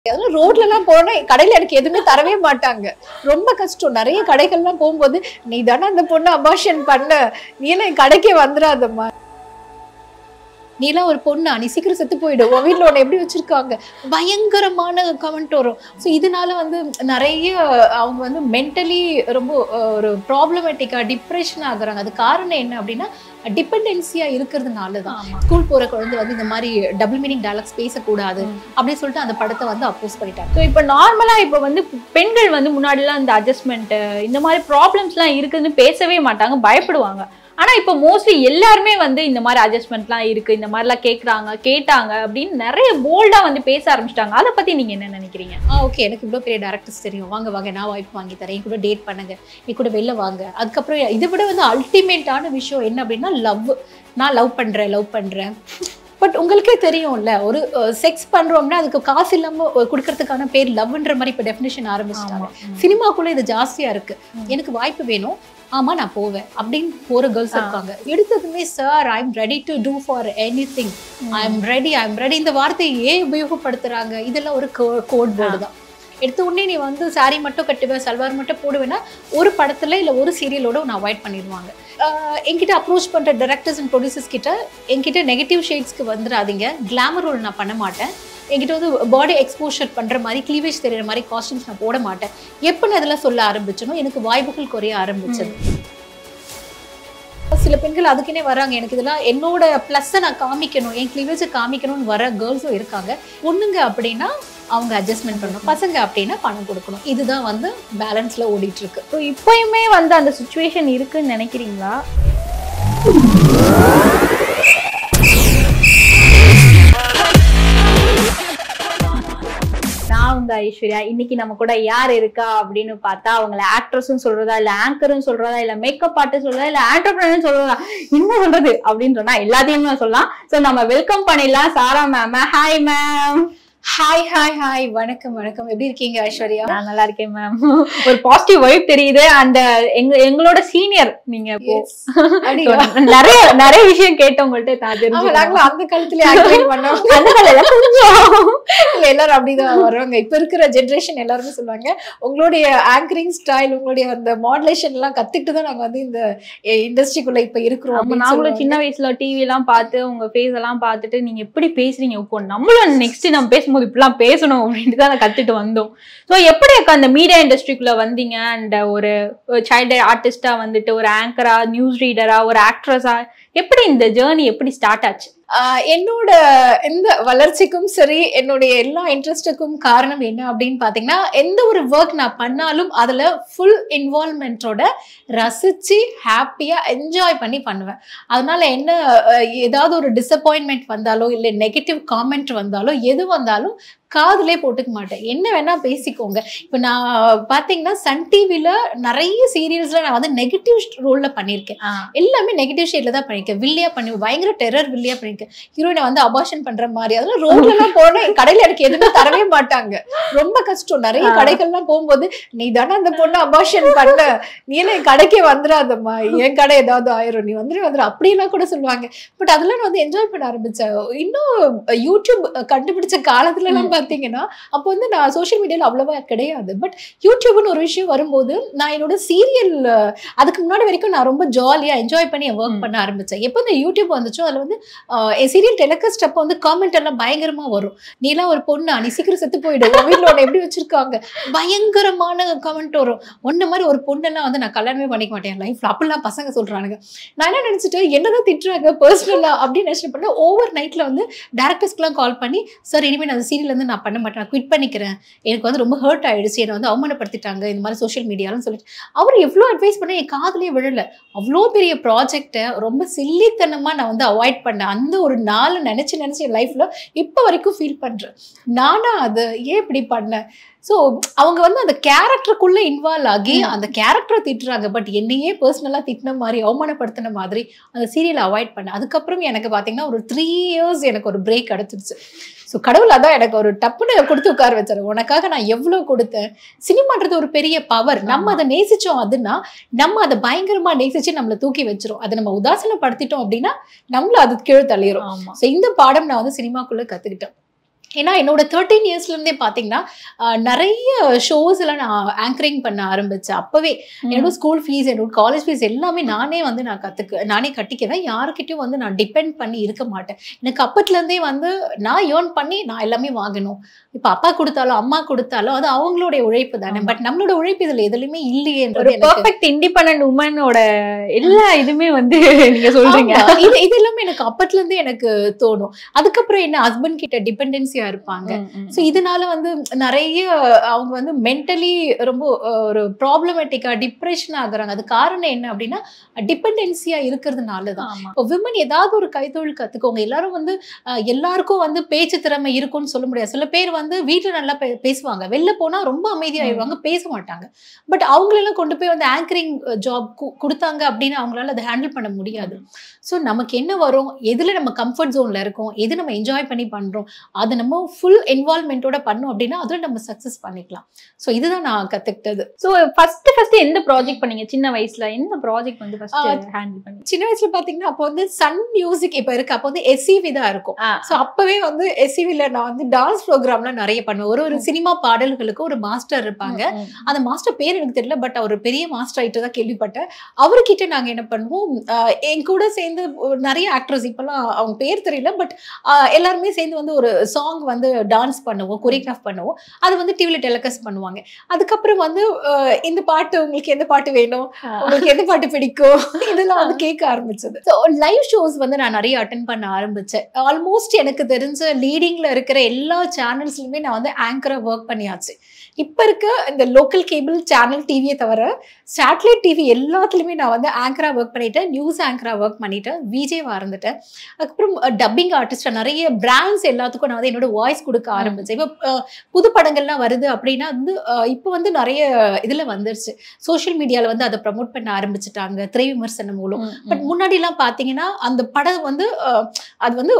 ரோட்ல எல்லாம் போனா கடையில எனக்கு எதுவுமே தரவே மாட்டாங்க. ரொம்ப கஷ்டம். நிறைய கடைகள்லாம் போகும்போது நீ தானே அந்த பொண்ணு அபார்ஷன் பண்ண, நீ எல்லாம் கடைக்கே வந்துடாதம்மா, நீ எல்லாம் ஒரு பொண்ணா, நீ சீக்கிரம் செத்து போயிடும், உன் வீட்டுல உன்னை எப்படி வச்சிருக்காங்க, பயங்கரமான கமெண்ட் வரும். ஸோ இதனால நிறைய அவங்க மென்டலி ரொம்ப ஒரு ப்ராப்ளமேட்டிக்கா டிப்ரெஷன் ஆகுறாங்க. அது காரணம் என்ன அப்படின்னா டிபெண்டன்சியா இருக்கிறதுனாலதான். ஸ்கூல் போற குழந்தை இந்த மாதிரி டபுள் மீனிங் டயலாக்ஸ் பேசக்கூடாது அப்படின்னு சொல்லிட்டு அந்த படத்தை அப்போஸ் பண்ணிட்டாங்க. ஸோ இப்போ நார்மலா இப்போ பெண்கள் முன்னாடிலாம் இந்த அட்ஜஸ்ட்மெண்ட் இந்த மாதிரி ப்ராப்ளம்ஸ்லாம் இருக்குதுன்னு பேசவே மாட்டாங்க, பயப்படுவாங்க. ஆனா இப்போ மோஸ்ட்லி எல்லாருமே இந்த மாதிரி அட்ஜஸ்ட்மெண்ட்லாம் இருக்கு, இந்த மாதிரிலாம் கேட்டாங்க அப்படின்னு நிறைய போல்டா பேச ஆரம்பிச்சிட்டாங்க. அதை பத்தி நீங்க என்ன நினைக்கிறீங்க? ஓகே, எனக்கு இவ்வளவு பெரிய டைரக்டர்ஸ் தெரியும், வாங்க நான் வாய்ப்பு வாங்கி தரேன், என் கூட டேட் பண்ணுங்க, என் கூட வெளில வாங்க. அதுக்கப்புறம் இதை விட அல்டிமேட்டான விஷயம் என்ன அப்படின்னா லவ். நான் லவ் பண்றேன். பட் உங்களுக்கே தெரியும்ல, ஒரு செக்ஸ் பண்றோம்னா அதுக்கு காசு இல்லாம கொடுக்கறதுக்கான பேர் லவ்ன்ற மாதிரி இப்போ டெஃபினிஷன் ஆரம்பிச்சிட்டாங்க. சினிமாக்குள்ள இது ஜாஸ்தியா இருக்கு. எனக்கு வாய்ப்பு வேணும், ஆமா நான் போவேன் அப்படின்னு போற கேர்ள்ஸ் இருக்காங்க. எடுத்ததுமே sir I am ready to do for anything, I am ready இந்த வார்த்தையை ஏன் உபயோகப்படுத்துறாங்க? இதெல்லாம் ஒரு கோட் வேர்டு தான். எடுத்த உடனே நீ சாரி மட்டும் கட்டுவேன், சல்வார் மட்டும் போடுவேன்னா ஒரு படத்துல இல்ல ஒரு சீரியலோட ஒன்று அவாய்ட் பண்ணிடுவாங்க. என்கிட்ட அப்ரோச் பண்ற டைரக்டர்ஸ் அண்ட் ப்ரொடியூசர்ஸ் கிட்ட என்கிட்ட நெகட்டிவ் ஷேட்ஸ்க்கு வந்துடாதீங்க, கிளாமர் ரோல் நான் பண்ண மாட்டேன், என்கிட்ட பாடி எக்ஸ்போஷர் பண்ற மாதிரி கிளீவேஜ் தெரியுற மாதிரி காஸ்டியூம்ஸ் நான் போட மாட்டேன். எப்போ நான் இதெல்லாம் சொல்ல ஆரம்பிச்சனோ எனக்கு வாய்ப்புகள் குறைய ஆரம்பிச்சது. சில பெண்கள் அதுக்குன்னே வராங்க, எனக்கு இதெல்லாம் என்னோட பிளஸ்ஸை நான் காமிக்கணும், என் கிளீவேஜை காமிக்கணும்னு வர கேர்ள்ஸும் இருக்காங்க. பொண்ணுங்க அப்படின்னா அவங்க அட்ஜஸ்ட்மெண்ட் பண்ணணும், பசங்க அப்படின்னா பணம் கொடுக்கணும். இதுதான் பேலன்ஸ்ல ஓடிட்டு இருக்கு. ஸோ இப்போயுமே அந்த சுச்சுவேஷன் இருக்குன்னு நினைக்கிறீங்களா? ஐஸ்வர்யா, இன்னைக்கு நம்ம கூட யார் இருக்கா அப்படின்னு பார்த்தா அவங்களை ஆக்ட்ரஸும் சொல்றதா, இல்ல ஆங்கரும் சொல்றதா, இல்ல மேக்கப் ஆர்டிஸ்ட் சொல்றதா, இல்ல ஆண்டர்பிரனர் சொல்றதா, என்ன சொல்றது அப்படின்னு சொன்னா எல்லாத்தையுமே சொல்லலாம். சோ நம்ம வெல்கம் பண்ணிடலாம் Sara ma'am. Hi ma'am. Hi வணக்கம். எப்படி இருக்கீங்க ஐஸ்வர்யா? நான் நல்லா இருக்கேன் மேம். ஒரு பாசிட்டிவ் வைப் தெரியுது. அந்த எங்களோட சீனியர் நீங்க நிறைய விஷயம் கேட்டோம் உங்கள்ட்ட. அந்த காலத்துல எல்லாரும் அப்படிதான் வருவாங்க. இப்ப இருக்கிற ஜெனரேஷன் எல்லாருமே சொல்லுவாங்க உங்களுடைய ஆங்கரிங் ஸ்டைல், உங்களுடைய அந்த மாடுலேஷன் எல்லாம் கத்துக்கிட்டு தான் நாங்க இந்த இண்டஸ்ட்ரிக்குள்ள இப்ப இருக்கிறோம். நாங்களும் சின்ன வயசுல டிவி எல்லாம் பார்த்து உங்க ஃபேஸ் எல்லாம் பார்த்துட்டு நீங்க எப்படி பேசுறீங்க, இப்போ நம்மளும் நெக்ஸ்ட் நம்ம பேசும்போது இப்படிலாம் பேசணும் அப்படின்ட்டு தான் கத்துட்டு வந்தோம். ஸோ எப்படி அந்த மீடியா இண்டஸ்ட்ரிக்குள்ள வந்தீங்க? அண்ட் ஒரு சைல்டு ஆர்டிஸ்டா ஒரு ஆங்கரா, நியூஸ் ரீடரா, ஒரு ஆக்ட்ரஸா, எப்படி இந்த ஜேர்னி எப்படி ஸ்டார்ட் ஆச்சு? என்னோட எந்த வளர்ச்சிக்கும் சரி, என்னுடைய எல்லா இன்ட்ரெஸ்டுக்கும் காரணம் என்ன அப்படின்னு பாத்தீங்கன்னா, எந்த ஒரு ஒர்க் நான் பண்ணாலும் அதுல ஃபுல் இன்வால்வ்மெண்டோட ரசிச்சு ஹாப்பியா என்ஜாய் பண்ணி பண்ணுவேன். அதனால என்ன ஏதாவது ஒரு டிசப்பாயின்மெண்ட் வந்தாலோ இல்ல நெகட்டிவ் காமெண்ட் வந்தாலோ எது வந்தாலும் காதுலே போட்டுக்க மாட்டேன். என்ன வேணா பேசிக்கோங்க. இப்ப நான் பாத்தீங்கன்னா சன் டிவில நிறைய சீரியல்ஸ்ல நான் நெகட்டிவ் ரோல்ல பண்ணிருக்கேன். எல்லாமே நெகட்டிவ் ஷேட்ல தான் பண்ணிருக்கேன். வில்லியா பண்ணி பயங்கர டெரர் வில்லியா பண்ணிருக்கேன். ஹீரோயினை அபார்ஷன் பண்ற மாதிரி. அதெல்லாம் ரோட்ல எல்லாம் போனா கடையில எனக்கு எதுவுமே தரவே மாட்டாங்க. ரொம்ப கஷ்டம். நிறைய கடைகள்லாம் போகும்போது நீ தானே அந்த பொண்ணு அபார்ஷன் பண்ண, நீ எல்லாம் கடைக்கே வந்துடாதம்மா, என் கடை ஏதாவது ஆயிரும், நீ வந்துடும் அப்படியெல்லாம் கூட சொல்லுவாங்க. பட் அதெல்லாம் என்ஜாய் பண்ண ஆரம்பிச்சேன். இன்னும் யூடியூப் கண்டுபிடிச்ச காலத்துல எல்லாம் பாத்தீங்கன்னா அப்போ நான் சோஷியல் மீடியால அவ்வளவா கிடையாது. பட் யூடியூப்னு ஒரு விஷயம் வரும்போது நான் என்னோட சீரியல் அதுக்கு முன்னாடி வரைக்கும் நான் ரொம்ப ஜாலியா என்ஜாய் பண்ணி ஒர்க் பண்ண ஆரம்பிச்சேன். எப்போ இந்த யூடியூப் வந்துச்சோ அதுல என் சீரியல் டெலிகாஸ்ட் அப்போ காமெண்ட் எல்லாம் பயங்கரமா வரும். நீ எல்லாம் ஒரு பொண்ணா, நீ சீக்கிரம் செத்து போயிடும், உன் வீட்டுல உன்னை எப்படி வச்சிருக்காங்க, பயங்கரமான கமெண்ட் வரும். ஒன்ன மாதிரி ஒரு பொண்ணெல்லாம் நான் கல்யாணமே பண்ணிக்க மாட்டேன் லைஃப்ல அப்படிலாம் பசங்க சொல்றானுங்க. நான் என்ன நினைச்சிட்டு என்னதான் திட்டுறாங்க பர்சனலா அப்படின்னு நினைச்சிட்டு பண்ண ஓவர் நைட்ல டைரக்டர்ஸ்க்குலாம் கால் பண்ணி, சார் இனிமேல் அந்த சீரியல் நான் பண்ண மாட்டேன், நான் குவிட் பண்ணிக்கிறேன், எனக்கு ரொம்ப ஹர்ட் ஆயிடுச்சு, என்னை அவமானப்படுத்திட்டாங்க இந்த மாதிரி சோஷியல் மீடியாலும் சொல்லிட்டு அவர் எவ்வளோ அட்வைஸ் பண்ண என் காதுலயே விழல. அவ்வளோ பெரிய ப்ராஜெக்டை ரொம்ப சில்லித்தனமா நான் அவாய்ட் பண்ணேன். அந்த ஒரு நாள் நினைச்சு என் லைஃப்ல இப்ப வரைக்கும் ஃபீல் பண்றேன். நானா அது ஏன் இப்படி பண்ணேன்? ஸோ அவங்க அந்த கேரக்டருக்குள்ள இன்வால்வ் ஆகி அந்த கேரக்டரை திட்டுறாங்க. பட் என்னையே பர்சனலாக திட்டின மாதிரி அவமானப்படுத்தின மாதிரி அந்த சீரியலை அவாய்ட் பண்ணேன். அதுக்கப்புறம் எனக்கு பார்த்தீங்கன்னா ஒரு 3 years எனக்கு ஒரு பிரேக் கிடைச்சிருச்சு. ஸோ கடவுள் அதான் எனக்கு ஒரு டப்புன்னு கொடுத்து உட்கார வச்சாரு. உனக்காக நான் எவ்வளோ கொடுத்தேன். சினிமான்றது ஒரு பெரிய பவர். நம்ம அதை நேசிச்சோம் அதுன்னா நம்ம அதை பயங்கரமா நேசிச்சு நம்மளை தூக்கி வச்சிரும். அதை நம்ம உதாசனப்படுத்திட்டோம் அப்படின்னா நம்மள அது கீழே தள்ளிடும். ஸோ இந்த பாடம் நான் சினிமாக்குள்ள கத்துக்கிட்டேன். ஏன்னா என்னோட 13 இயர்ஸ்ல இருந்தே பாத்தீங்கன்னா நிறைய ஷோஸ் எல்லாம் நான் ஆங்கரிங் பண்ண ஆரம்பிச்சேன். அப்பவே என்னோட ஸ்கூல் ஃபீஸ், என்னோட காலேஜ் ஃபீஸ் எல்லாமே நானே வந்து நானே கட்டிக்குவேன். யாருக்கிட்டையும் வந்து நான் டிபெண்ட் பண்ணி இருக்க மாட்டேன். எனக்கு அப்பத்துல இருந்தே வந்து நான் ஏர்ன் பண்ணி நான் எல்லாமே வாங்கணும். இப்ப அப்பா கொடுத்தாலும் அம்மா கொடுத்தாலும் அது அவங்களுடைய உழைப்பு தானே. பட் நம்மளோட உழைப்பு இதுல எதுலையுமே இல்லையேன்றது பெர்ஃபெக்ட் இண்டிபெண்டன்ட் உமனோட எல்லா இதுமே வந்து நீங்க சொல்றீங்க. இது எல்லாமே எனக்கு அப்பத்துல இருந்தே எனக்கு தோணும். அதுக்கப்புறம் என்ன ஹஸ்பண்ட் கிட்ட டிபெண்டன்சியா இருப்பாங்க. சோ இதனால வந்து நிறைய அவங்க வந்து மென்டலி ரொம்ப ஒரு ப்ராப்ளமேட்டிக்கா டிப்ரெஷன் ஆகுறாங்க. அது காரணம் என்ன அப்படின்னா டிபெண்டன்சியா இருக்கிறதுனாலதான். இப்போ விமன் ஏதாவது ஒரு கைத்தொழில் கத்துக்கோங்க. எல்லாரும் வந்து எல்லாருக்கும் வந்து பேச்சு திறமை இருக்கும்னு சொல்ல முடியாது. சில பேர் வந்து வீட்டுல நல்லா பேசுவாங்க, வெளில போனா ரொம்ப அமைதியாயிடுவாங்க, பேச மாட்டாங்க. பட் அவங்களெல்லாம் கொண்டு போய் வந்து ஆங்கரிங் ஜாப் கொடுத்தாங்க அப்படின்னு அவங்களால அதை ஹேண்டில் பண்ண முடியாது. ஸோ நமக்கு என்ன வரும், எதுல நம்ம கம்ஃபர்ட் ஜோன்ல இருக்கோம், எது நம்ம என்ஜாய் பண்ணி பண்றோம், அது நம்ம ஃபுல் இன்வால்வ்மெண்டோட பண்ணோம் அப்படின்னா அதுல நம்ம சக்சஸ் பண்ணிக்கலாம். ஸோ இதுதான் நான் கத்துக்கிட்டது. ஸோ ஃபர்ஸ்ட் எந்த ப்ராஜெக்ட் பண்ணீங்க சின்ன வயசுல? எந்த ப்ராஜெக்ட் வந்து ஃபர்ஸ்ட் ஹேண்டில் பண்ணீங்க? சின்ன வயசுல பாத்தீங்கன்னா அப்போ வந்து சன் மியூசிக் இப்ப இருக்கு, அப்போ வந்து எஸ்இவி தான் இருக்கும். ஸோ அப்பவே வந்து எஸ்இவில நான் வந்து டான்ஸ் ப்ரோக்ராம்லாம் நிறைய பண்ணுவேன். ஒரு சினிமா பாடல்களுக்கு ஒரு மாஸ்டர் இருப்பாங்க. அந்த மாஸ்டர் பேர் எனக்கு தெரியல, பட் அவர் பெரிய மாஸ்டர் ஆயிட்டு தான் கேள்விப்பட்டேன். அவர்கிட்ட நாங்க என்ன பண்ணுவோம், என் கூட சேர்ந்து நிறைய ஆக்டர்ஸ், இப்பெல்லாம் அவங்க பேர் தெரியல, பட் எல்லாருமே சேர்ந்து வந்து ஒரு சாங் வந்து டான்ஸ் பண்ணுவோம், கொரியோகிராஃப் பண்ணுவோம். அது வந்து டிவில டெலிகாஸ்ட் பண்ணுவாங்க. அதுக்கப்புறம் வந்து இந்த பாட்டு உங்களுக்கு எந்த பாட்டு வேணும், உங்களுக்கு எந்த பாட்டு பிடிக்கும், இதெல்லாம் வந்து கேட்க ஆரம்பிச்சது. ஸோ லைவ் ஷோஸ் வந்து நான் நிறைய அட்டென்ட் பண்ண ஆரம்பிச்சேன். ஆல்மோஸ்ட் எனக்கு தெரிஞ்ச லீடிங்ல இருக்கிற எல்லா சேனல்ஸ்லயுமே நான் வந்து ஆங்கரா ஒர்க் பண்ணியாச்சு. இப்ப இருக்க இந்த லோக்கல் கேபிள் சேனல் டிவியை தவிர சேட்டலைட் டிவி எல்லாத்துலயுமே நான் வந்து ஆங்கரா ஒர்க் பண்ணிட்டேன், நியூஸ் ஆங்கரா ஒர்க் பண்ணிட்டேன், விஜேவா இருந்துட்டேன். அதுக்கப்புறம் டப்பிங் ஆர்டிஸ்டா நிறைய பிராண்ட்ஸ் எல்லாத்துக்கும் நான் வந்து என்னோட வாய்ஸ் கொடுக்க ஆரம்பிச்சேன். இப்போ புது படங்கள்லாம் வருது அப்படின்னா வந்து இப்போ வந்து நிறைய இதுல வந்துருச்சு, சோசியல் மீடியால வந்து அதை ப்ரமோட் பண்ண ஆரம்பிச்சுட்டாங்க திரை விமர்சனம் மூலம். பட் முன்னாடி எல்லாம் பாத்தீங்கன்னா அந்த படம் வந்து அது வந்து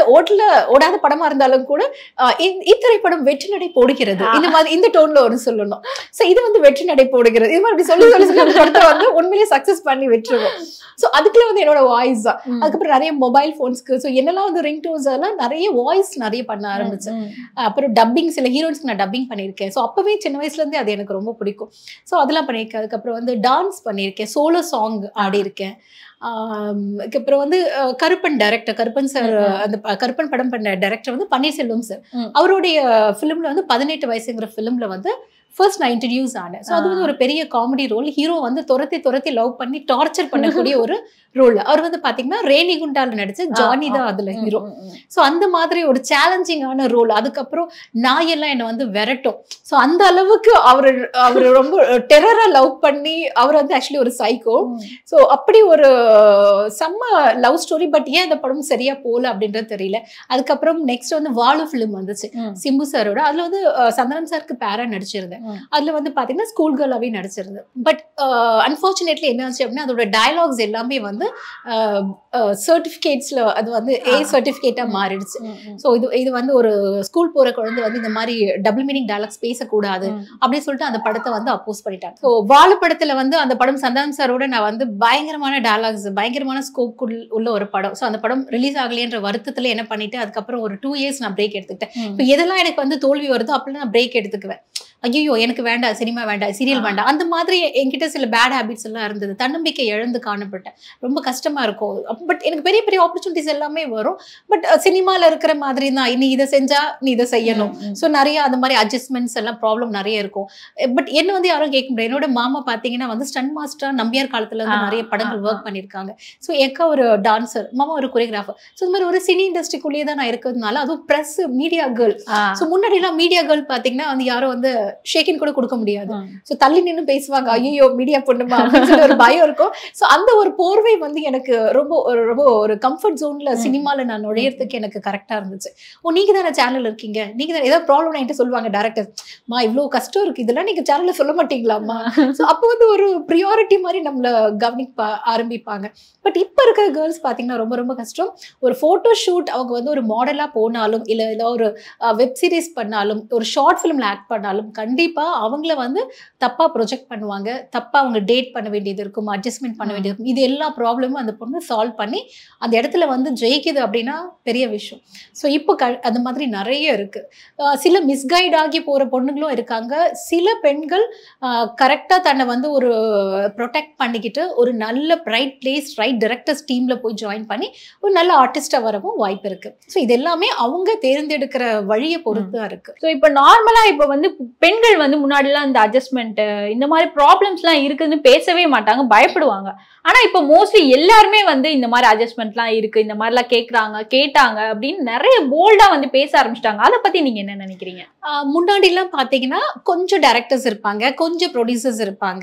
ஓடாத படமா இருந்தாலும் கூட இத்திரைப்படம் வெற்றி நடை போடுகிறது, இந்த மாதிரி இந்த டோன்ல ஒரு சொல்லணும். சோ இது வந்து வெற்றி நடை போடுகிறது, இது மாதிரி சொல்லி அந்த படத்தை வந்து உண்மையிலேயே சக்சஸ் பண்ணி விட்டுருவோம். சோ அதுக்குள்ள வந்து என்னோட வாய்ஸ் தான். அதுக்கப்புறம் நிறைய மொபைல் போன்ஸ்க்கு ஸோ என்னெல்லாம் வந்து ரிங் டோன்ஸ் எல்லாம் நிறைய வாய்ஸ் நிறைய பண்ண ஆரம்பிச்சேன். அப்புறம் டப்பிங், சில ஹீரோயின்ஸ்க்கு நான் டப்பிங் பண்ணியிருக்கேன். ஸோ அப்பவே சின்ன வயசுல இருந்தே அது எனக்கு ரொம்ப பிடிக்கும். ஸோ அதெல்லாம் பண்ணியிருக்கேன். அதுக்கப்புறம் வந்து டான்ஸ் பண்ணியிருக்கேன், சோலோ சாங் ஆடி இருக்கேன். அதுக்கப்புறம் வந்து கருப்பன் டைரக்டர், கருப்பன் சார், அந்த கருப்பன் படம் பண்ண டைரக்டர் வந்து பன்னீர்செல்வம் சார். அவருடைய ஃபிலிம்ல வந்து 18 வயசுங்கிற ஃபிலிம்ல வந்து ஃபர்ஸ்ட் நான் இன்ட்ரடியூஸ் ஆனேன். ஸோ அது வந்து ஒரு பெரிய காமெடி ரோல். ஹீரோ வந்து துரத்தி லவ் பண்ணி டார்ச்சர் பண்ணக்கூடிய ஒரு ரோல். அவர் வந்து பாத்தீங்கன்னா ரேணிகுண்டால நடிச்ச ஜானி தான் அதுல ஹீரோ. ஸோ அந்த மாதிரி ஒரு சேலஞ்சிங்கான ரோல். அதுக்கப்புறம் நாயெல்லாம் என்னை வந்து விரட்டும். ஸோ அந்த அளவுக்கு அவர் ரொம்ப டெரரா லவ் பண்ணி, அவர் வந்து ஆக்சுவலி ஒரு சைக்கோ. ஸோ அப்படி ஒரு செம்ம லவ் ஸ்டோரி. பட் ஏன் அந்த படம் சரியா போல அப்படின்றது தெரியல. அதுக்கப்புறம் நெக்ஸ்ட் வந்து வாழு ஃபிலிம் வந்துச்சு சிம்பு சாரோட. அதுல வந்து சந்தனம் சாருக்கு பேரா நடிச்சிருந்தேன். அதுல வந்து பாத்தீங்கன்னா ஸ்கூல் கேர்ளாவே நடிச்சிருந்தேன். பட் அன்பார்ச்சுனேட்லி என்ன ஆச்சு அப்படின்னா அதோட டயலாக்ஸ் எல்லாமே வந்து சர்டிபிகேட்ஸ்ல அது வந்து ஏ சர்டிபிகேட்டா மாறிடுச்சு. ஸோ இது வந்து ஒரு ஸ்கூல் போற குழந்தை வந்து இந்த மாதிரி டபுள் மீனிங் டயலாக்ஸ் பேசக்கூடாது அப்படின்னு சொல்லிட்டு அந்த படத்தை வந்து அப்போஸ் பண்ணிட்டாங்க. ஸோ வாழ படத்துல வந்து அந்த படம் சந்தானம் சாரோட நான் வந்து பயங்கரமான டயலாக்ஸ், பயங்கரமான ஸ்கோப் உள்ள ஒரு படம். ஸோ அந்த படம் ரிலீஸ் ஆகலையன்ற வருத்தத்துல என்ன பண்ணிட்டு அதுக்கப்புறம் ஒரு 2 இயர்ஸ் நான் பிரேக் எடுத்துக்கிட்டேன். இப்போ எதெல்லாம் எனக்கு வந்து தோல்வி வருதோ அப்படிலாம் நான் பிரேக் எடுத்துக்குவேன். ஐயோ எனக்கு வேண்டாம், சினிமா வேண்டாம், சீரியல் வேண்டாம், அந்த மாதிரி என்கிட்ட சில பேட் ஹேபிட்ஸ் எல்லாம் இருந்தது. தன்னம்பிக்கை இழந்து காணப்பட்டேன். ரொம்ப கஷ்டமா இருக்கும். பட் எனக்கு பெரிய பெரிய ஆப்பர்ச்சுனிட்டிஸ் எல்லாமே வரும். பட் சினிமால இருக்கிற மாதிரி தான், நீ இதை செஞ்சா நீ இதை செய்யணும். ஸோ நிறைய அந்த மாதிரி அட்ஜஸ்ட்மெண்ட்ஸ் எல்லாம் ப்ராப்ளம் நிறைய இருக்கும். பட் என்ன வந்து யாரும் கேட்க முடியாது. என்னோட மாமா பாத்தீங்கன்னா வந்து ஸ்டன் மாஸ்டர் நம்பியார் காலத்துல வந்து நிறைய படங்கள் ஒர்க் பண்ணிருக்காங்க. ஸோ எக்கா ஒரு டான்சர், மாமா ஒரு கொரியோகிராஃபர். ஸோ இந்த மாதிரி ஒரு சினி இண்டஸ்ட்ரிக்குள்ளேயே தான் நான் இருக்கிறதுனால, அதுவும் பிரஸ் மீடியா கேர்ள். ஸோ முன்னாடி எல்லாம் மீடியா கேர்ள் பாத்தீங்கன்னா வந்து யாரும் வந்து ஷேக்கின் கூட கொடுக்க முடியாது. சோ தள்ளி நின்னு பேசுவாங்க, ஐயோ மீடியா பொண்ணுமா அப்படின்னு ஒரு பயம் இருக்கும். சோ அந்த ஒரு போர்வை வந்து எனக்கு ரொம்ப ஒரு கம்ஃபர்ட் ஜோன்ல சினிமால நான் நுழையறதுக்கு எனக்கு கரெக்டா இருந்துச்சு. நீங்க தானே சேனல் இருக்கீங்க, நீங்க தான் ஏதாவது ப்ராப்ளம் என்கிட்ட சொல்லுவாங்க டைரக்டர், மா இவ்வளவு கஷ்டம் இருக்கு, இதெல்லாம் நீங்க சேனல்ல சொல்ல மாட்டீங்களாமா. சோ அப்போ வந்து ஒரு ப்ரியாரிட்டி மாதிரி நம்மள கவனிக்க ஆரம்பிப்பாங்க. பட் இப்ப இருக்கிற கேர்ள்ஸ் பாத்தீங்கன்னா ரொம்ப ரொம்ப கஷ்டம். ஒரு போட்டோ ஷூட் அவங்க வந்து ஒரு மாடலா போனாலும், இல்ல ஏதாவது ஒரு வெப் சீரிஸ் பண்ணாலும், ஒரு ஷார்ட் பிலிம்ல ஆக்ட் பண்ணாலும் கண்டிப்பா அவங்கள வந்து தப்பா ப்ரொஜெக்ட் பண்ணுவாங்க, தப்பா அவங்க டேட் பண்ண வேண்டியது இருக்கும், அட்ஜஸ்ட்மெண்ட் பண்ண வேண்டியது இருக்கும். இது எல்லா ப்ராப்ளமும் அந்த பொண்ணு சால்வ் பண்ணி அந்த இடத்துல வந்து ஜெயிக்குது அப்படின்னா பெரிய விஷயம். ஸோ இப்போ அந்த மாதிரி நிறைய இருக்கு. சில மிஸ்கைட் ஆகி போற பொண்ணுங்களும் இருக்காங்க. சில பெண்கள் கரெக்டா தன்னை வந்து ஒரு ப்ரொடெக்ட் பண்ணிக்கிட்டு ஒரு நல்ல ரைட் பிளேஸ் ரைட் டைரக்டர்ஸ் டீம்ல போய் ஜாயின் பண்ணி ஒரு நல்ல ஆர்டிஸ்டா வரவும் வாய்ப்பு இருக்கு. ஸோ இது எல்லாமே அவங்க தேர்ந்தெடுக்கிற வழியை பொறுத்து தான் இருக்கு. ஸோ இப்போ நார்மலா இப்போ வந்து பெண்கள் வந்து முன்னாடிலாம் இந்த அட்ஜஸ்ட்மெண்ட் இந்த மாதிரி ப்ராப்ளம்ஸ்லாம் இருக்குதுன்னு பேசவே மாட்டாங்க, பயப்படுவாங்க. ஆனா இப்போ மோஸ்ட்லி எல்லாருமே வந்து இந்த மாதிரி அட்ஜஸ்ட்மெண்ட்லாம் இருக்கு, இந்த மாதிரிலாம் கேட்டாங்க அப்படின்னு நிறைய போல்டா வந்து பேச ஆரம்பிச்சிட்டாங்க. அதை பத்தி நீங்க என்ன நினைக்கிறீங்க? முன்னாடி எல்லாம் பாத்தீங்கன்னா கொஞ்சம் டைரக்டர்ஸ் இருப்பாங்க, கொஞ்சம் ப்ரொடியூசர்ஸ் இருப்பாங்க,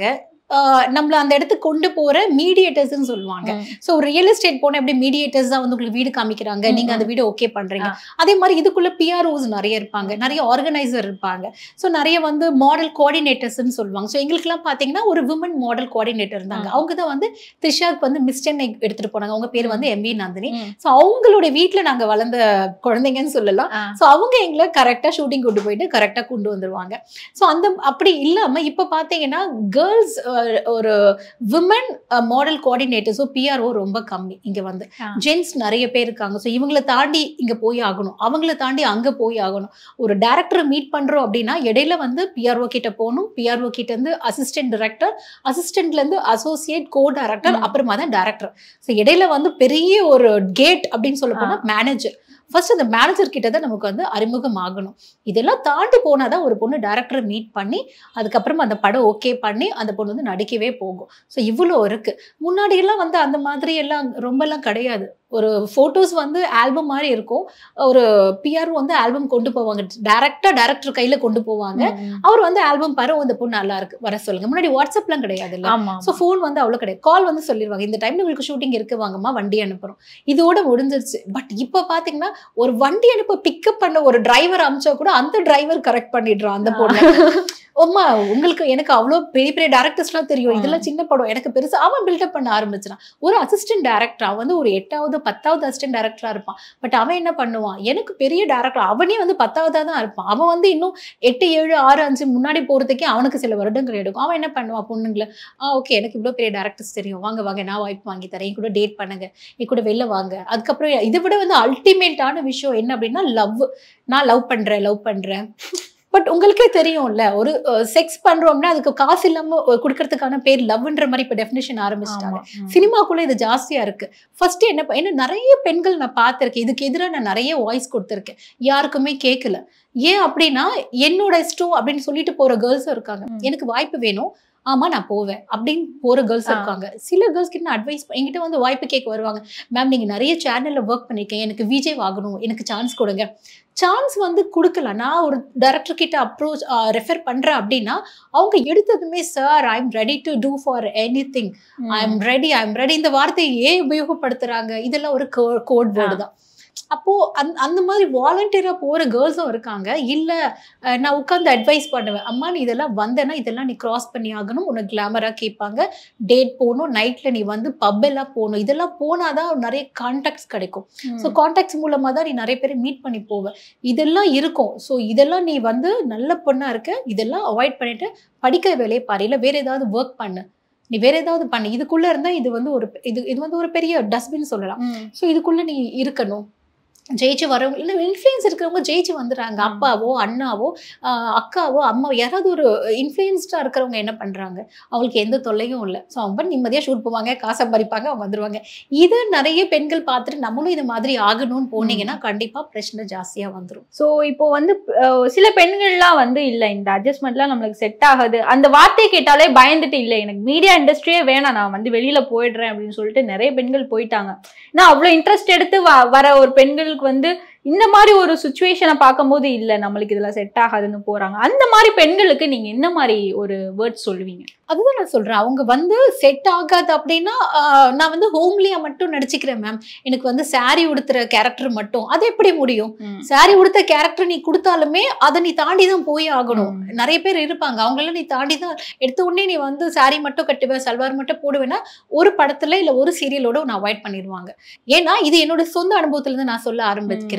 நம்மள அந்த இடத்துக்கு கொண்டு போற மீடியேட்டர்ஸ்ன்னு சொல்லுவாங்க. ஸோ ரியல் எஸ்டேட் போன எப்படி மீடியேட்டர்ஸ் தான் வந்து உங்களுக்கு வீடு காமிக்கிறாங்க, நீங்க அந்த வீடு ஓகே பண்றீங்க. அதே மாதிரி இதுக்குள்ள பிஆர்ஓஸ் நிறைய இருப்பாங்க, நிறைய ஆர்கனைசர் இருப்பாங்க. ஸோ நிறைய வந்து மாடல் கோஆர்டினேட்டர்ஸ்ன்னு சொல்லுவாங்க. ஸோ எங்களுக்குலாம் பாத்தீங்கன்னா ஒரு விமன் மாடல் கோஆர்டினேட்டர் இருந்தாங்க. அவங்க தான் வந்து த்ரிஷாக்கு வந்து மிஸ் சென்னை எடுத்துட்டு போனாங்க. அவங்க பேர் வந்து எம்வி நந்தினி. ஸோ அவங்களுடைய வீட்டுல நாங்க வளர்ந்த குழந்தைங்கன்னு சொல்லலாம். ஸோ அவங்க எங்களை கரெக்டா ஷூட்டிங் கொண்டு போயிட்டு கரெக்டா கொண்டு வந்துருவாங்க. ஸோ அந்த அப்படி இல்லாம இப்ப பாத்தீங்கன்னா கேர்ள்ஸ் ஒரு விமன் மாடல் கோஆர்டினேட்டர்ஸோ பிஆர்ஓ ரொம்ப கம்மி. இங்க வந்து ஜென்ஸ் நிறைய பேர் இருக்காங்க. ஸோ இவங்களை தாண்டி இங்க போய் ஆகணும், அவங்கள தாண்டி அங்க போய் ஆகணும். ஒரு டைரக்டரை மீட் பண்றோம் அப்படின்னா இடையில வந்து பிஆர்ஓ கிட்ட போகணும், பிஆர்ஓ கிட்ட இருந்து அசிஸ்டன்ட் டைரக்டர், அசிஸ்டன்ட்ல இருந்து அசோசியேட் கோ டைரக்டர், அப்புறமா தான் டைரக்டர். ஸோ இடையில வந்து பெரிய ஒரு கேட் அப்படின்னு சொல்ல போனா மேனேஜர். ஃபர்ஸ்ட் அந்த மேனேஜர் கிட்ட தான் நமக்கு வந்து அறிமுகம் ஆகணும். இதெல்லாம் தாண்டி போனாதான் ஒரு பொண்ணு டைரக்டரை மீட் பண்ணி அதுக்கப்புறமா அந்த படம் ஓகே பண்ணி அந்த பொண்ணு வந்து நடிக்கவே போகும். ஸோ இவ்வளோ இருக்கு. முன்னாடி எல்லாம் வந்து அந்த மாதிரி எல்லாம் ரொம்பலாம் கிடையாது. ஒரு போட்டோஸ் வந்து ஆல்பம் மாதிரி இருக்கும். ஒரு பிஆர் வந்து ஆல்பம் கொண்டு போவாங்க, டைரக்டா டைரக்டர் கையில கொண்டு போவாங்க. அவர் வந்து ஆல்பம் பாரு இந்த பொண்ணு நல்லா இருக்கு வர சொல்லுங்க. முன்னாடி வாட்ஸ்அப்லாம் கிடையாது இல்ல. ஸோ போன் வந்து அவ்வளவு கிடையாது. கால் வந்து சொல்லிடுவாங்க, இந்த டைம்ல உங்களுக்கு ஷூட்டிங் இருக்கு, வாங்கம்மா வண்டி அனுப்புறோம், இதோட முடிஞ்சிருச்சு. பட் இப்ப பாத்தீங்கன்னா ஒரு வண்டி அனுப்ப பிக்கப் பண்ண ஒரு டிரைவர் அனுப்பிச்சா கூட அந்த டிரைவர் கரெக்ட் பண்ணிடுறான் அந்த பொண்ணு. அம்மா உங்களுக்கு எனக்கு அவ்வளோ பெரிய பெரிய டேரக்டர்ஸ்லாம் தெரியும், இதெல்லாம் சின்ன படம் எனக்கு பெருசா அவன் பில்டப் பண்ண ஆரம்பிச்சிடான். ஒரு அசிஸ்டன்ட் டைரக்டர், அவன் வந்து ஒரு 8வது 10வது அசிஸ்டன்ட் டைரக்டரா இருப்பான். பட் அவன் என்ன பண்ணுவான், எனக்கு பெரிய டைரக்டர், அவனே வந்து 10வதா தான் இருப்பான். அவன் வந்து இன்னும் 8, 7, 6, 5 முன்னாடி போறதுக்கே அவனுக்கு சில வருடங்கள் எடுக்கும். அவன் என்ன பண்ணுவான், பொண்ணுங்களை ஓகே எனக்கு இவ்வளோ பெரிய டேரக்டர்ஸ் தெரியும், வாங்க வாங்க நான் வாய்ப்பு வாங்கி தரேன், என் கூட டேட் பண்ணுங்க, என் கூட வெளில வாங்க. அதுக்கப்புறம் இதை விட வந்து அல்டிமேட்டான விஷயம் என்ன அப்படின்னா லவ். நான் லவ் பண்றேன். பட் உங்களுக்கே தெரியும்ல, ஒரு செக்ஸ் பண்றோம்னா அதுக்கு காசு இல்லாம கொடுக்கறதுக்கான பேர் லவ்ன்ற மாதிரி இப்ப டெஃபினிஷன் ஆரம்பிச்சிட்டாங்க. சினிமாக்குள்ள இது ஜாஸ்தியா இருக்கு. ஃபர்ஸ்ட் என்ன நிறைய பெண்கள் நான் பார்த்திருக்கேன், இதுக்கு எதிராக நான் நிறைய வாய்ஸ் கொடுத்துருக்கேன், யாருக்குமே கேட்கல. ஏன் அப்படின்னா என்னோட இஷ்டம் அப்படின்னு சொல்லிட்டு போற கேர்ள்ஸும் இருக்காங்க. எனக்கு வாய்ப்பு வேணும், ஆமா நான் போவேன் அப்படின்னு போற கேர்ள்ஸ் இருக்காங்க. சில கேர்ள்ஸ் கிட்ட அட்வைஸ் என்கிட்ட வந்து வாய்ப்பு கேட்க வருவாங்க, மேம் நீங்க நிறைய சேனல்ல ஒர்க் பண்ணிருக்கேன், எனக்கு விஜய் ஆகணும், எனக்கு சான்ஸ் கொடுங்க. சான்ஸ் வந்து கொடுக்கலாம். நான் ஒரு டைரக்டர் கிட்ட அப்ரோச் ரெஃபர் பண்றேன் அப்படின்னா அவங்க எடுத்ததுமே sir I am ready to do for anything, I am ready இந்த வார்த்தையை ஏன் உபயோகப்படுத்துறாங்க, இதெல்லாம் ஒரு கோட் வேர்டு தான். அப்போ அந்த மாதிரி வாலண்டியரா போற கேர்ள்ஸும் இருக்காங்க. இல்ல நான் உட்கார்ந்து அட்வைஸ் பண்ணுவேன், அம்மா நீ இதெல்லாம் வந்தேன்னா இதெல்லாம் நீ கிராஸ் பண்ணி ஆகணும், உனக்கு கிளாமரா கேட்பாங்க, டேட் போகணும், நைட்ல நீ வந்து பப் எல்லாம் போகணும், இதெல்லாம் போனாதான் நிறைய கான்டாக்ட்ஸ் கிடைக்கும். ஸோ கான்டாக்ட்ஸ் மூலமா தான் நீ நிறைய பேரை மீட் பண்ணி போவ, இதெல்லாம் இருக்கும். ஸோ இதெல்லாம் நீ வந்து நல்ல பொண்ணா இருக்க, இதெல்லாம் அவாய்ட் பண்ணிட்டு படிக்கிற வேலையை பாரு, இல்லை வேற ஏதாவது ஒர்க் பண்ணு, நீ வேற ஏதாவது பண்ணு, இதுக்குள்ள இருந்தா இது வந்து இது வந்து ஒரு பெரிய டஸ்ட்பின் சொல்லலாம். ஸோ இதுக்குள்ள நீ இருக்கணும். ஜெயிச்சு வரவங்க இல்லை இன்ஃப்ளூயன்ஸ் இருக்கிறவங்க ஜெயிச்சு வந்துடுறாங்க. அப்பாவோ அண்ணாவோ அக்காவோ அம்மாவோ யாராவது ஒரு இன்ஃப்ளூயன்ஸ்டாக இருக்கிறவங்க என்ன பண்ணுறாங்க, அவங்களுக்கு எந்த தொல்லையும் இல்லை. ஸோ அவங்க நிம்மதியாக ஷூட் போவாங்க, காசு சம்பாதிப்பாங்க, அவங்க வந்துடுவாங்க. இது நிறைய பெண்கள் பார்த்துட்டு நம்மளும் இது மாதிரி ஆகணும்னு போனீங்கன்னா கண்டிப்பாக பிரச்சனை ஜாஸ்தியாக வந்துடும். ஸோ இப்போ வந்து சில பெண்கள்லாம் வந்து இல்லை இந்த அட்ஜஸ்ட்மெண்ட்லாம் நம்மளுக்கு செட் ஆகுது, அந்த வார்த்தையை கேட்டாலே பயந்துட்டு இல்லை எனக்கு மீடியா இண்டஸ்ட்ரியே வேணாம், நான் வந்து வெளியில போயிடுறேன் அப்படின்னு சொல்லிட்டு நிறைய பெண்கள் போயிட்டாங்க. ஏன்னா அவ்வளோ இன்ட்ரெஸ்ட் எடுத்து வர ஒரு பெண்கள் வந்து இந்த மாதிரி ஒரு சுச்சுவேஷனை பார்க்கும்போது இல்ல நம்மளுக்கு இதெல்லாம் செட் ஆகாதுன்னு போறாங்க. அந்த மாதிரி பெண்களுக்கு நீங்க என்ன மாதிரி ஒரு வேர்ட்ஸ் சொல்லுவீங்க? அதுதான் நான் சொல்றேன், அவங்க வந்து செட் ஆகாது அப்படின்னா நான் வந்து ஹோம்லியா மட்டும் நடிச்சுக்கிறேன் மேம், எனக்கு வந்து சாரி உடுத்துற கேரக்டர் மட்டும், அது எப்படி முடியும்? சாரி உடுத்த கேரக்டர் நீ கொடுத்தாலுமே அதை நீ தாண்டி தான் போய் ஆகணும். நிறைய பேர் இருப்பாங்க, அவங்களெல்லாம் நீ தாண்டி தான் எடுத்த உடனே நீ வந்து சாரி மட்டும் கட்டுவேன் சல்வார் மட்டும் போடுவேன்னா ஒரு படத்துல இல்ல ஒரு சீரியலோட நான் அவாய்ட் பண்ணிடுவாங்க. ஏன்னா இது என்னோட சொந்த அனுபவத்துல இருந்து நான் சொல்ல ஆரம்பிக்கிறேன்.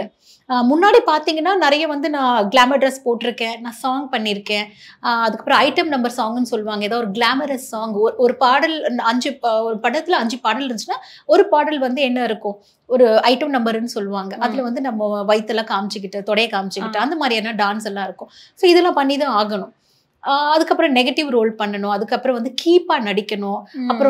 முன்னாடி பாத்தீங்கன்னா நிறைய வந்து நான் கிளாமர் ட்ரெஸ் போட்டிருக்கேன், நான் சாங் பண்ணியிருக்கேன். அதுக்கப்புறம் ஐட்டம் நம்பர் சாங்னு சொல்லுவாங்க. ஏதோ ஒரு கிளாமரஸ் சாங், ஒரு பாடல் 5 ஒரு படத்துல 5 பாடல் இருந்துச்சுன்னா ஒரு பாடல் வந்து என்ன இருக்கும், ஒரு ஐட்டம் நம்பர்னு சொல்லுவாங்க. அதுல வந்து நம்ம வயித்தெல்லாம் காமிச்சுக்கிட்டு, தொடைய காமிச்சுக்கிட்டு அந்த மாதிரியான டான்ஸ் எல்லாம் இருக்கும். ஸோ இதெல்லாம் பண்ணி தான் ஆகணும். அதுக்கப்புறம் நெகட்டிவ் ரோல் பண்ணணும், அதுக்கப்புறம் வந்து கீப்பா நடிக்கணும், அப்புறம்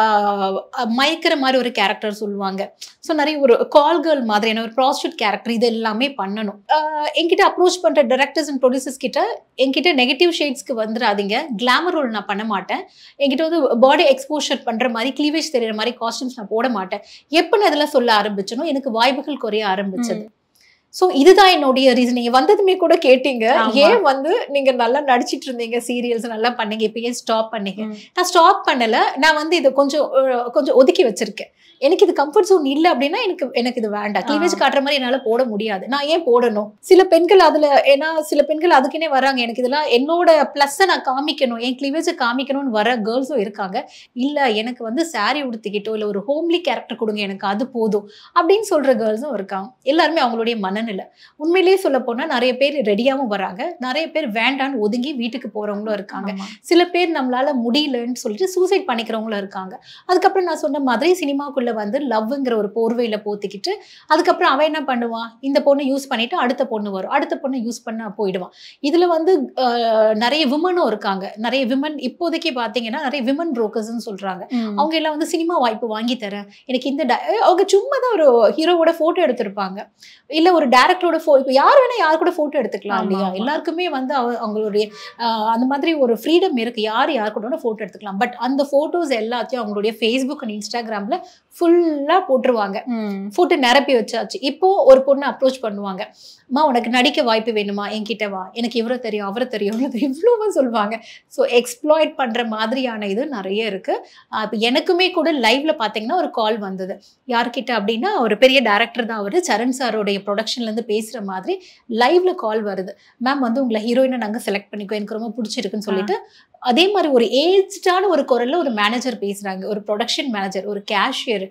மயக்கிற மாதிரி ஒரு கேரக்டர் சொல்லுவாங்க. ஸோ நிறைய ஒரு கால் கேர்ள் மாதிரியான ஒரு ப்ராஸ்டியூட் கேரக்டர், இது எல்லாமே பண்ணணும். என்கிட்ட அப்ரோச் பண்ற டைரக்டர்ஸ் அண்ட் ப்ரொடியூசர்ஸ் கிட்ட என்கிட்ட நெகட்டிவ் ஷேட்ஸ்க்கு வந்துடாதீங்க, கிளாமர் ரோல் நான் பண்ண மாட்டேன், என்கிட்ட வந்து பாடி எக்ஸ்போஷர் பண்ற மாதிரி கிளீவேஜ் தெரியுற மாதிரி காஸ்டியூம்ஸ் நான் போட மாட்டேன். எப்ப நான் இதெல்லாம் சொல்ல ஆரம்பிச்சனோ எனக்கு வாய்ப்புகள் குறைய ஆரம்பிச்சது. சோ இதுதான் என்னுடைய ரீசன். நீங்க வந்ததுமே கூட கேட்டீங்க, ஏன் வந்து நீங்க நல்லா நடிச்சிட்டு இருந்தீங்க, சீரியல்ஸ் நல்லா பண்ணீங்க, இப்ப ஏன் ஸ்டாப் பண்ணீங்க? நான் ஸ்டாப் பண்ணல, நான் வந்து இதை கொஞ்சம் ஒதுக்கி வச்சிருக்கேன். எனக்கு இது கம்ஃபர்ட் ஜோன் இல்ல அப்படின்னா எனக்கு இது வேண்டாம். கிளீவேஜ் காட்டுற மாதிரி என்னால போட முடியாது, நான் ஏன் போடணும்? சில பெண்கள் அதுல, ஏன்னா சில பெண்கள் அதுக்குன்னே வராங்க, எனக்கு இதெல்லாம் என்னோட பிளஸ் நான் காமிக்கணும், என் கிளீவேஜ் காமிக்கணும்னு வர கேர்ள்ஸும் இருக்காங்க. இல்ல எனக்கு வந்து சாரி உடுத்திக்கிட்டோ இல்ல ஒரு ஹோம்லி கேரக்டர் கொடுங்க, எனக்கு அது போதும் அப்படின்னு சொல்ற கேர்ள்ஸும் இருக்காங்க. எல்லாருமே அவங்களுடைய மனநிலை. உண்மையிலேயே சொல்ல போனா நிறைய பேர் ரெடியாவும் வராங்க, நிறைய பேர் வேண்டான்னு ஒதுங்கி வீட்டுக்கு போறவங்களும் இருக்காங்க. சில பேர் நம்மளால முடியலன்னு சொல்லிட்டு சூசைட் பண்ணிக்கிறவங்களும் இருக்காங்க. அதுக்கப்புறம் நான் சொன்ன மாதிரி சினிமாக்குள்ள வந்து லவ்ங்கிற ஒரு போர்வையில போத்திக்கிட்டு அதுக்கப்புறம் அவன் என்ன பண்ணுவான், இந்த பொண்ணு யூஸ் பண்ணிட்டு அடுத்த பொண்ணு வரும், அடுத்த பொண்ணு யூஸ் பண்ண போயிடுவான். இதுல வந்து நிறைய விமனும் இருக்காங்க. நிறைய விமன் இப்போதைக்கு பாத்தீங்கன்னா நிறைய விமன் புரோக்கர்ஸ்ன்னு சொல்றாங்க. அவங்க எல்லாம் வந்து சினிமா வாய்ப்பு வாங்கி தரேன், எனக்கு இந்த அவங்க சும்மா தான் ஒரு ஹீரோவோட போட்டோ எடுத்திருப்பாங்க, இல்ல ஒரு டைரக்டரோட இப்ப யார் வேணா யாரு கூட போட்டோ எடுத்துக்கலாம் இல்லையா? எல்லாருக்குமே வந்து அவங்களுடைய அந்த மாதிரி ஒரு ஃப்ரீடம் இருக்கு, யார் கூட போட்டோ எடுத்துக்கலாம். பட் அந்த போட்டோஸ் எல்லாத்தையும் அவங்களுடைய ஃபேஸ்புக் அண்ட் இன்ஸ்டாகிராம்ல ஃபுல்லா போட்டுருவாங்க, போட்டு நிரப்பி வச்சாச்சு. இப்போ ஒரு பொண்ணு அப்ரோச் பண்ணுவாங்க, அம்மா உனக்கு நடிக்க வாய்ப்பு வேணுமா, என்கிட்ட வா, எனக்கு இவரை தெரியும் அவரை தெரியும், இவ்வளவு சொல்லுவாங்க. ஸோ எக்ஸ்ப்ளாய்ட் பண்ற மாதிரியான இது நிறைய இருக்கு. இப்போ எனக்குமே கூட லைவ்ல பாத்தீங்கன்னா ஒரு கால் வந்தது, யார்கிட்ட அப்படின்னா ஒரு பெரிய டைரக்டர் தான், அவரு சரண் சாரோடைய ப்ரொடக்ஷன்ல இருந்து பேசுற மாதிரி லைவ்ல கால் வருது, மேம் வந்து உங்களை ஹீரோயினை நாங்க செலக்ட் பண்ணிக்கோ, எனக்கு ரொம்ப பிடிச்சிருக்குன்னு சொல்லிட்டு. அதே மாதிரி ஒரு ஏஜ்டான ஒரு குரல்ல ஒரு மேனேஜர் பேசுறாங்க, ஒரு ப்ரொடக்ஷன் மேனேஜர், ஒரு கேஷியர்,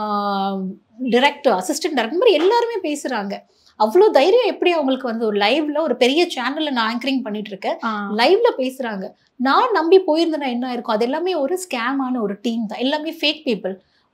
டைரக்டர், அசிஸ்டன்ட் டைரக்டர் மாதிரி எல்லாருமே பேசுறாங்க. அவ்வளவு தைரியம் எப்படி அவங்களுக்கு வந்து ஒரு லைவ்ல ஒரு பெரிய சேனல்ல நான் ஆங்கரிங் பண்ணிட்டு இருக்கேன், லைவ்ல பேசுறாங்க. நான் நம்பி போயிருந்தேன்னா என்ன இருக்கும்? அது எல்லாமே ஒரு ஸ்கேமான ஒரு டீம் தான், எல்லாமே ஃபேக் பீப்புள்.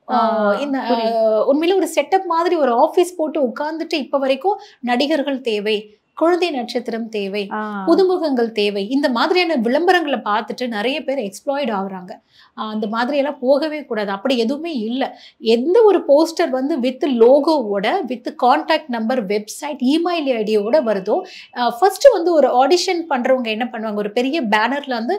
இந்த உண்மையில ஒரு செட்டப் மாதிரி ஒரு ஆபீஸ் போட்டு உட்கார்ந்துட்டு இப்ப வரைக்கும் நடிகர்கள் தேவை, குழந்தை நட்சத்திரம் தேவை, புதுமுகங்கள் தேவை, இந்த மாதிரியான விளம்பரங்களை பார்த்துட்டு நிறைய பேர் எக்ஸ்ப்ளாய்ட் ஆகுறாங்க. அந்த மாதிரி எல்லாம் போகவே கூடாது. அப்படி எதுவுமே இல்லை. எந்த ஒரு போஸ்டர் வந்து வித் லோகோவோட, with contact number, website, email ஐடியோட வருதோ, ஃபர்ஸ்ட் வந்து ஒரு ஆடிஷன் பண்றவங்க என்ன பண்ணுவாங்க, ஒரு பெரிய பேனர்ல வந்து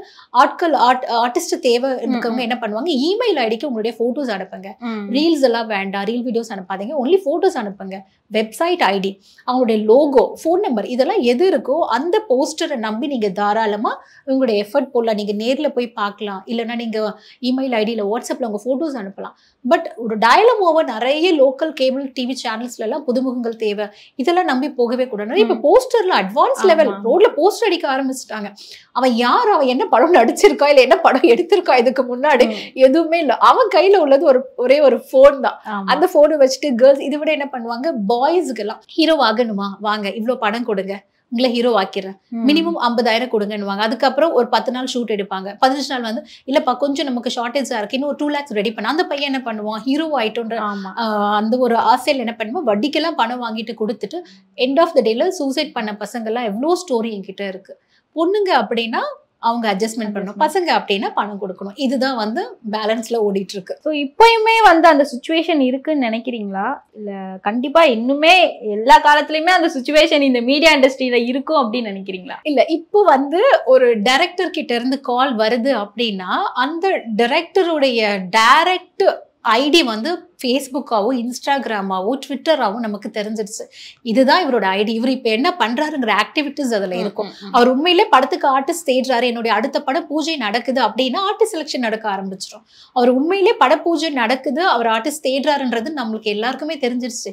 ஆர்டிஸ்ட் தேவை இருக்கவங்க என்ன பண்ணுவாங்க, இமெயில் ஐடிக்கு உங்களுடைய போட்டோஸ் அனுப்புங்க, ரீல்ஸ் எல்லாம் வேண்டாம், ரீல் வீடியோஸ் அனுப்பாதீங்க, ஒன்லி போட்டோஸ் அனுப்புங்க, வெப்சைட் ஐடி, அவங்களுடைய லோகோ, ஃபோன் நம்பர், இதெல்லாம் எது இருக்கோ அந்த போஸ்டரை நம்பி நீங்க தாராளமா உங்களுடைய எஃபர்ட் போடலாம். நீங்க நேர்ல போய் பார்க்கலாம், இல்லைன்னா நீங்க இமெயில் ஐடியில வாட்ஸ்அப்ல உங்க போட்டோஸ் அனுப்பலாம். பட் ஒரு டயலம் ஓவர் நிறைய லோக்கல் கேபிள் டிவி சேனல்ஸ்ல எல்லாம் புதுமுகங்கள் தேவை, இதெல்லாம் நம்பி போகவே கூடாது. இப்ப போஸ்டர்ல அட்வான்ஸ் லெவல் ரோட்ல போஸ்டர் அடிக்க ஆரம்பிச்சுட்டாங்க. அவன் யார், அவன் என்ன படம் நடிச்சிருக்கா இல்ல என்ன படம் எடுத்திருக்கா இதுக்கு முன்னாடி எதுவுமே இல்ல, அவன் கையில உள்ளது ஒரே ஒரு போன் தான். அந்த போனை வச்சுட்டு கேர்ள்ஸ் இதை விட என்ன பண்ணுவாங்க, பாய்ஸ்க்கு எல்லாம் ஹீரோ ஆகணுமா, வாங்க இவ்வளவு படம் கொடுங்க, உங்களை ஹீரோ ஆக்கிறேன், மினிமம் 50,000 கொடுங்கன்னுவாங்க. அதுக்கப்புறம் ஒரு 10 நாள் ஷூட் எடுப்பாங்க, 15 நாள் வந்து இல்லப்பா கொஞ்சம் நமக்கு ஷார்டேஜா இருக்கு, இன்னும் 2 lakhs ரெடி பண்ண. அந்த பையன் என்ன பண்ணுவான், ஹீரோ ஆயிட்டோன்ற அந்த ஒரு ஆசையில என்ன பண்ணுவோம், வட்டிக்கெல்லாம் பணம் வாங்கிட்டு கொடுத்துட்டு எண்ட் ஆஃப் த டேல சூசைட் பண்ண பசங்க எல்லாம் எவ்வளவு ஸ்டோரி என்கிட்ட இருக்கு. பொண்ணுங்க அப்படின்னா அவங்க அட்ஜஸ்ட்மெண்ட் பண்ணணும், பசங்க அப்படின்னா பணம் கொடுக்கணும். இதுதான் வந்து பேலன்ஸ்ல ஓடிட்டு இருக்கு. ஸோ இப்பயுமே வந்து அந்த சுச்சுவேஷன் இருக்குன்னு நினைக்கிறீங்களா, இல்ல கண்டிப்பா இன்னுமே எல்லா காலத்துலயுமே அந்த சுச்சுவேஷன் இந்த மீடியா இண்டஸ்ட்ரியில இருக்கும் அப்படின்னு நினைக்கிறீங்களா? இல்ல, இப்போ வந்து ஒரு டைரக்டர் கிட்ட இருந்து கால் வருது அப்படின்னா அந்த டைரக்டருடைய டைரக்ட் ஐடி வந்து ஃபேஸ்புக்காவோ இன்ஸ்டாகிராமாவோ ட்விட்டராவோ நமக்கு தெரிஞ்சிடுச்சு, இதுதான் இவரோட ஐடி, இவர் இப்ப என்ன பண்றாருங்கிற ஆக்டிவிட்டிஸ் அதுல இருக்கும். அவர் உண்மையிலே படத்துக்கு ஆர்டிஸ்ட் தேடுறாரு, என்னுடைய அடுத்த பட பூஜை நடக்குது அப்படின்னா ஆர்டிஸ்ட் செலக்ஷன் நடக்க ஆரம்பிச்சிடும். அவர் உண்மையிலே பட பூஜை நடக்குது, அவர் ஆர்டிஸ்ட் தேடுறாருன்றது நம்மளுக்கு எல்லாருக்குமே தெரிஞ்சிருச்சு.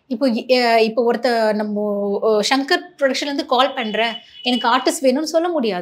இப்போ ஒருத்த நம்ம சங்கர் ப்ரொடக்ஷன்ல இருந்து கால் பண்றேன், எனக்கு ஆர்டிஸ்ட் வேணும்னு சொல்ல முடியாது.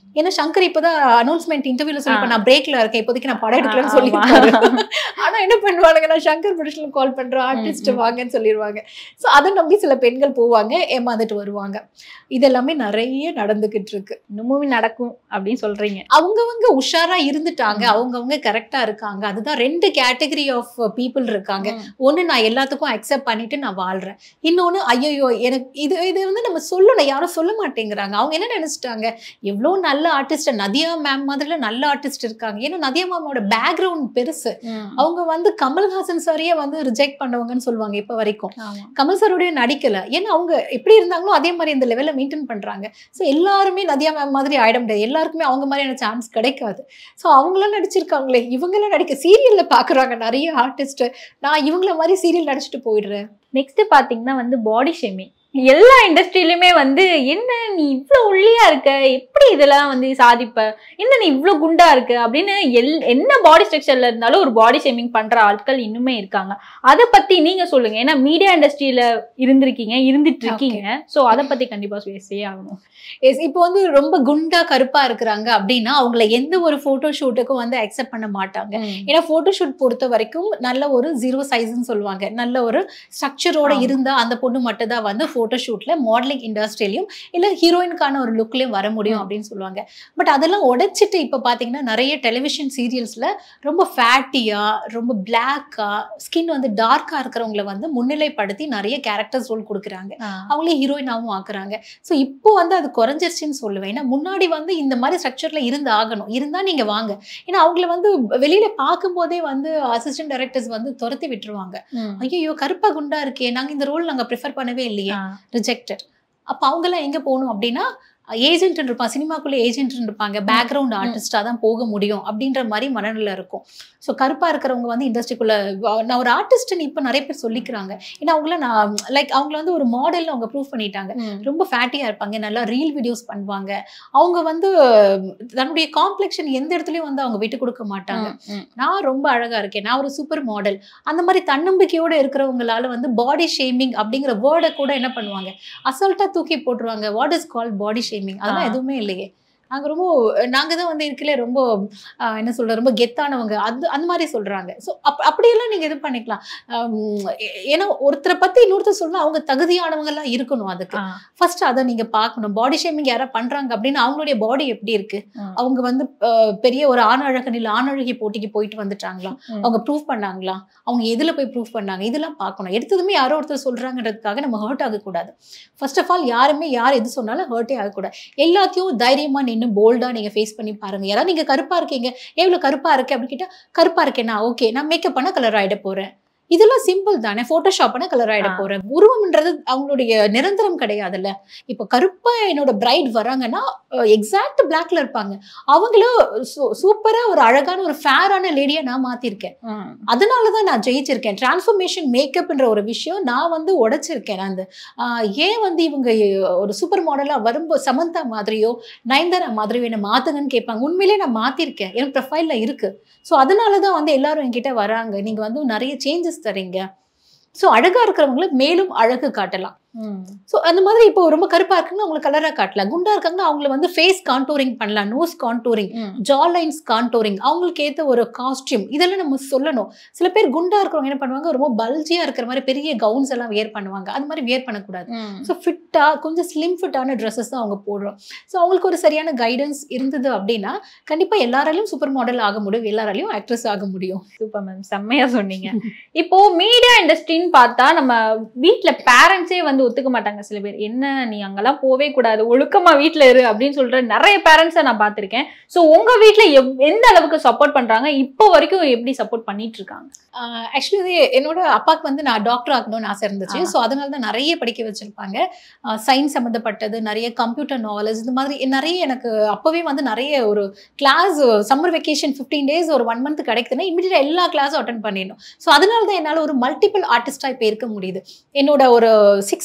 ஏன்னா சங்கர் இப்பதான் அனௌன்ஸ்மெண்ட் இன்டர்வியூல சொல்லி நான் பிரேக்ல இருக்கேன், இப்போதைக்கு நான் படம் எடுக்கலன்னு சொல்லியிருக்காரு. ஆனா என்ன பண்ணுவாங்க, நான் சங்கர் ப்ரொடக்ஷன்ல கால் பண்றேன், ஆர்டிஸ்ட் வாங்கன்னு சொல்லிடுவாங்க. ஸோ அதை நம்பி சில பெண்கள் போவாங்க, ஏமாந்துட்டு வருவாங்க. இதெல்லாமே நிறைய நடந்துகிட்டு இருக்கு. இன்னமும் நடக்கும் அப்படின்னு சொல்றீங்க. அவங்கவங்க உஷாரா இருந்துட்டாங்க, அவங்கவங்க கரெக்டா இருக்காங்க. அதுதான் 2 கேட்டகரி ஆஃப் பீப்புள் இருக்காங்க. ஒண்ணு, நான் எல்லாத்துக்கும் அக்செப்ட் பண்ணிட்டு நான் வாழ்றேன். இன்னொன்னு, ஐயோ எனக்கு இது வந்து நம்ம சொல்லணும், யாரும் சொல்ல மாட்டேங்கிறாங்க. அவங்க என்ன நினைச்சிட்டாங்க, எவ்வளவு நல்ல ஆர்டிஸ்ட், நதியா மேம் மாதிரில நல்ல ஆர்டிஸ்ட் இருக்காங்க. ஏன்னா நதியா மேமோட பேக்ரவுண்ட் பெருசு. அவங்க வந்து கமல்ஹாசன் சாரியே வந்து ரிஜெக்ட் பண்ணவங்கன்னு சொல்லுவாங்க இப்ப வரைக்கும். கமல் சாரோடய நடிக்கல, ஏன்னா அவங்க எப்படி இருந்தாங்களோ அதே மாதிரி இந்த லெவல்ல மெயின்டைன் பண்றாங்க. ஸோ எல்லாருமே நதியா மேம் மாதிரி ஆயிட முடியாது, எல்லாருக்குமே அவங்க மாதிரியான சான்ஸ் கிடைக்காது. ஸோ அவங்களாம் நடிச்சிருக்காங்களே, இவங்களாம் நடிக்க சீரியல்ல பாக்குறாங்க நிறைய ஆர்டிஸ்ட். நான் இவங்கள மாதிரி சீரியல் நடிச்சுட்டு போயிடுறேன். நெக்ஸ்ட் பாத்தீங்கன்னா வந்து பாடி ஷேமிங். எல்லா இண்டஸ்ட்ரியிலுமே வந்து, என்ன நீ இவ்வளவு ஒல்லியா இருக்க, எப்படி இதெல்லாம் வந்து சாதிப்ப, என்ன நீ இவ்வளவு குண்டா இருக்க அப்படின்னு என்ன பாடி ஸ்ட்ரக்சர்ல இருந்தாலும் ஒரு பாடி ஷேமிங் பண்ற ஆட்கள் இன்னுமே இருக்காங்க. அதை பத்தி நீங்க சொல்லுங்க. ஏன்னா மீடியா இண்டஸ்ட்ரியில இருந்திருக்கீங்க, இருந்துட்டு இருக்கீங்க. சோ அதை பத்தி கண்டிப்பா பேசியே ஆகணும். இப்போ வந்து ரொம்ப குண்டா கருப்பா இருக்கிறாங்க அப்படின்னா அவங்கள எந்த ஒரு போட்டோ ஷூட்டுக்கும் வந்து அக்செப்ட் பண்ண மாட்டாங்க. ஏன்னா போட்டோ ஷூட் பொறுத்த வரைக்கும் நல்ல ஒரு 0 சைஸ்ன்னு சொல்லுவாங்க, நல்ல ஒரு ஸ்ட்ரக்சரோட இருந்தா அந்த பொண்ணு மட்டும் தான் வந்து போட்டோ ஷூட்ல மாடலிங் இண்டஸ்ட்ரியிலையும் இல்ல ஹீரோயினுக்கான ஒரு லுக்லயும் வர முடியும் அப்படின்னு சொல்லுவாங்க. பட் அதெல்லாம் உடைச்சிட்டு இப்ப பாத்தீங்கன்னா நிறைய டெலிவிஷன் சீரியல்ஸ்ல ரொம்ப ஃபேட்டியா, ரொம்ப பிளாக்கா, ஸ்கின் வந்து டார்க்கா இருக்கிறவங்களை வந்து முன்னிலைப்படுத்தி நிறைய கேரக்டர்ஸ் ரோல் கொடுக்குறாங்க, அவங்களே ஹீரோயினாவும் ஆக்குறாங்க. ஸோ இப்போ வந்து அது குறைஞ்சிருச்சுன்னு சொல்லுவேன். ஏன்னா முன்னாடி வந்து இந்த மாதிரி ஸ்ட்ரக்சர்ல இருந்து ஆகணும், இருந்தா நீங்க வாங்க. ஏன்னா அவங்கள வந்து வெளியில பார்க்கும் போதே வந்து அசிஸ்டன்ட் டைரக்டர்ஸ் வந்து துரத்தி விட்டுருவாங்க. ஐயோ கருப்பா குண்டா இருக்கே, நாங்க இந்த ரோல் நாங்க ப்ரிஃபர் பண்ணவே இல்லையே, ரிஜெக்டட். அப்ப அவங்க எல்லாம் எங்க போகணும் அப்படின்னா, ஏஜென்ட் இருப்பாங்க, சினிமாக்குள்ள ஏஜென்ட் இருப்பாங்க, பேக்ரவுண்ட் ஆர்டிஸ்டா தான் போக முடியும் அப்படின்ற மாதிரி மனநிலை இருக்கும். ஸோ கருப்பா இருக்கிறவங்க வந்து இண்டஸ்ட்ரிக்குள்ள, நான் ஒரு ஆர்டிஸ்ட்னு இப்ப நிறைய பேர் சொல்லிக்கிறாங்க. ஏன்னா அவங்கள நான் லைக் அவங்கள வந்து ஒரு மாடல் அவங்க ப்ரூவ் பண்ணிட்டாங்க. ரொம்ப ஃபேட்டியா இருப்பாங்க, நல்லா ரீல் வீடியோஸ் பண்ணுவாங்க. அவங்க வந்து தன்னுடைய காம்ப்ளெக்ஷன் எந்த இடத்துலயும் வந்து அவங்க விட்டு கொடுக்க மாட்டாங்க. நான் ரொம்ப அழகா இருக்கேன், நான் ஒரு சூப்பர் மாடல், அந்த மாதிரி தன்னம்பிக்கையோட இருக்கிறவங்களால வந்து பாடி ஷேமிங் அப்படிங்கிற வேர்டை கூட என்ன பண்ணுவாங்க, அசால்ட்டா தூக்கி போட்டுருவாங்க. What is called body shaming? அதெல்லாம் எதுவுமே இல்லையே. நாங்க தான் வந்து இருக்கல ரொம்ப என்ன சொல்ற, ரொம்ப கெத்தானவங்க, அந்த மாதிரி சொல்றாங்க. ஸோ அப்படியெல்லாம் நீங்க இது பண்ணிக்கலாம். ஏன்னா ஒருத்தரை பத்தி இன்னொருத்தர் சொன்னா அவங்க தகுதியானவங்க எல்லாம் இருக்கணும். அதுக்கு ஃபர்ஸ்ட் அதை நீங்க பார்க்கணும். பாடி ஷேமிங் யாரா பண்றாங்க அப்படின்னு அவங்களுடைய பாடி எப்படி இருக்கு, அவங்க வந்து பெரிய ஒரு ஆணழகனில் ஆணழகி போட்டிக்கு போயிட்டு வந்துட்டாங்களா, அவங்க ப்ரூவ் பண்ணாங்களா, அவங்க எதுல போய் ப்ரூவ் பண்ணாங்க, இதெல்லாம் பார்க்கணும். எடுத்ததுமே யாரோ ஒருத்தர் சொல்றாங்கிறதுக்காக நம்ம ஹர்ட் ஆகக்கூடாது. ஃபர்ஸ்ட் ஆஃப் ஆல் யாருமே யார் எது சொன்னாலும் ஹர்ட்டே ஆகக்கூடாது. எல்லாத்தையும் தைரியமா இன்னும் போல்டா நீங்க ஃபேஸ் பண்ணி பாருங்க. யாராவது நீங்க கருப்பா இருக்கீங்க, எவ்வளவு கருப்பா இருக்கு அப்படின்னு கேட்டா, கருப்பா இருக்கேன்னா ஓகே, நான் மேக்கப் பண்ண கலர் ஆயிட போறேன், இதெல்லாம் சிம்பிள் தானே. போட்டோஷாப் பண்ண கலர் ஆயிட போறேன். உருவம்ன்றது அவங்களுடைய நிரந்தரம் கிடையாதுல்ல. இப்போ கருப்பா என்னோட பிரைட் வராங்கன்னா எக்ஸாக்ட் பிளாக்ல இருப்பாங்க, அவங்கள சூப்பரா ஒரு அழகான ஒரு ஃபேரான லேடியா நான் மாத்திருக்கேன். அதனாலதான் நான் ஜெயிச்சிருக்கேன். டிரான்ஸ்ஃபர்மேஷன் மேக்கப்ன்ற ஒரு விஷயம் நான் வந்து உடைச்சிருக்கேன். அந்த ஏன் வந்து இவங்க ஒரு சூப்பர் மாடலா வரும்போது சமந்தா மாதிரியோ நயன்தாரா மாதிரியோ என்ன மாத்துங்கன்னு கேட்பாங்க. உண்மையிலேயே நான் மாத்திருக்கேன், எனக்கு ப்ரொஃபைல்ல இருக்கு. ஸோ அதனாலதான் வந்து எல்லாரும் என்கிட்ட வராங்க, நீங்க வந்து நிறைய சேஞ்சஸ் தரீங்க. ஸோ அழகா இருக்கிறவங்களை மேலும் அழகு காட்டலாம். ஸோ அந்த மாதிரி இப்போ ரொம்ப கருப்பா இருக்குன்னா அவங்களை கலரா காட்டலாம், குண்டா இருக்காங்கன்னா அவங்களை வந்து ஃபேஸ் கான்டோரிங் பண்ணலாம், nose contouring, jaw lines contouring, அவங்களுக்கு ஏற்ற ஒரு காஸ்டியூம், இதெல்லாம் நம்ம சொல்லணும். சில பேர் குண்டா இருக்கிறவங்க என்ன பண்ணுவாங்க, ரொம்ப பல்ஜியா இருக்கிற மாதிரி பெரிய கவுன்ஸ் எல்லாம் வியர் பண்ணுவாங்க. அது மாதிரி வியர் பண்ணக்கூடாது. ஸோ ஃபிட்டா கொஞ்சம் ஸ்லிம் ஃபிட்டான ட்ரெஸ்ஸஸ் தான் அவங்க போடுறோம். ஸோ அவங்களுக்கு ஒரு சரியான கைடன்ஸ் இருந்தது அப்படின்னா கண்டிப்பா எல்லாராலையும் சூப்பர் மாடல் ஆக முடியும், எல்லாராலையும் ஆக்ட்ரஸ் ஆக முடியும். சூப்பர் மேம், செம்மையா சொன்னீங்க. இப்போ மீடியா இண்டஸ்ட்ரின்னு பார்த்தா நம்ம வீட்டுல பேரண்ட்ஸே வந்து ஒத்துக்க மாட்டாங்க. சில பேர், என்ன நீ அங்கெல்லாம் போவே கூடாது, ஒழுக்கமா வீட்டுல இரு அப்படின்னு சொல்ற நிறைய பேரண்ட்ஸை நான் பார்த்திருக்கேன். சோ உங்க வீட்டுல எந்த அளவுக்கு சப்போர்ட் பண்றாங்க, இப்போ வரைக்கும் எப்படி சப்போர்ட் பண்ணிட்டு இருக்காங்க? ஆக்சுவலி என்னோட அப்பாவுக்கு வந்து நான் டாக்டர் ஆகணும்னு ஆசை இருந்துச்சு. ஸோ அதனால தான் நிறைய படிக்க வச்சிருப்பாங்க. சயின்ஸ் சம்மந்தப்பட்டது, நிறைய கம்ப்யூட்டர் நாலேஜ், இந்த மாதிரி நிறைய எனக்கு அப்பவே வந்து நிறைய ஒரு கிளாஸ், சம்மர் வெக்கேஷன் 15 days ஒரு 1 month கிடைக்குதுன்னா இமீடியட்டா எல்லா கிளாஸும் அட்டென்ட் பண்ணிடணும். ஸோ அதனால தான் என்னால் ஒரு மல்டிபிள் ஆர்டிஸ்டா இப்போ இருக்க முடியுது. என்னோட ஒரு 6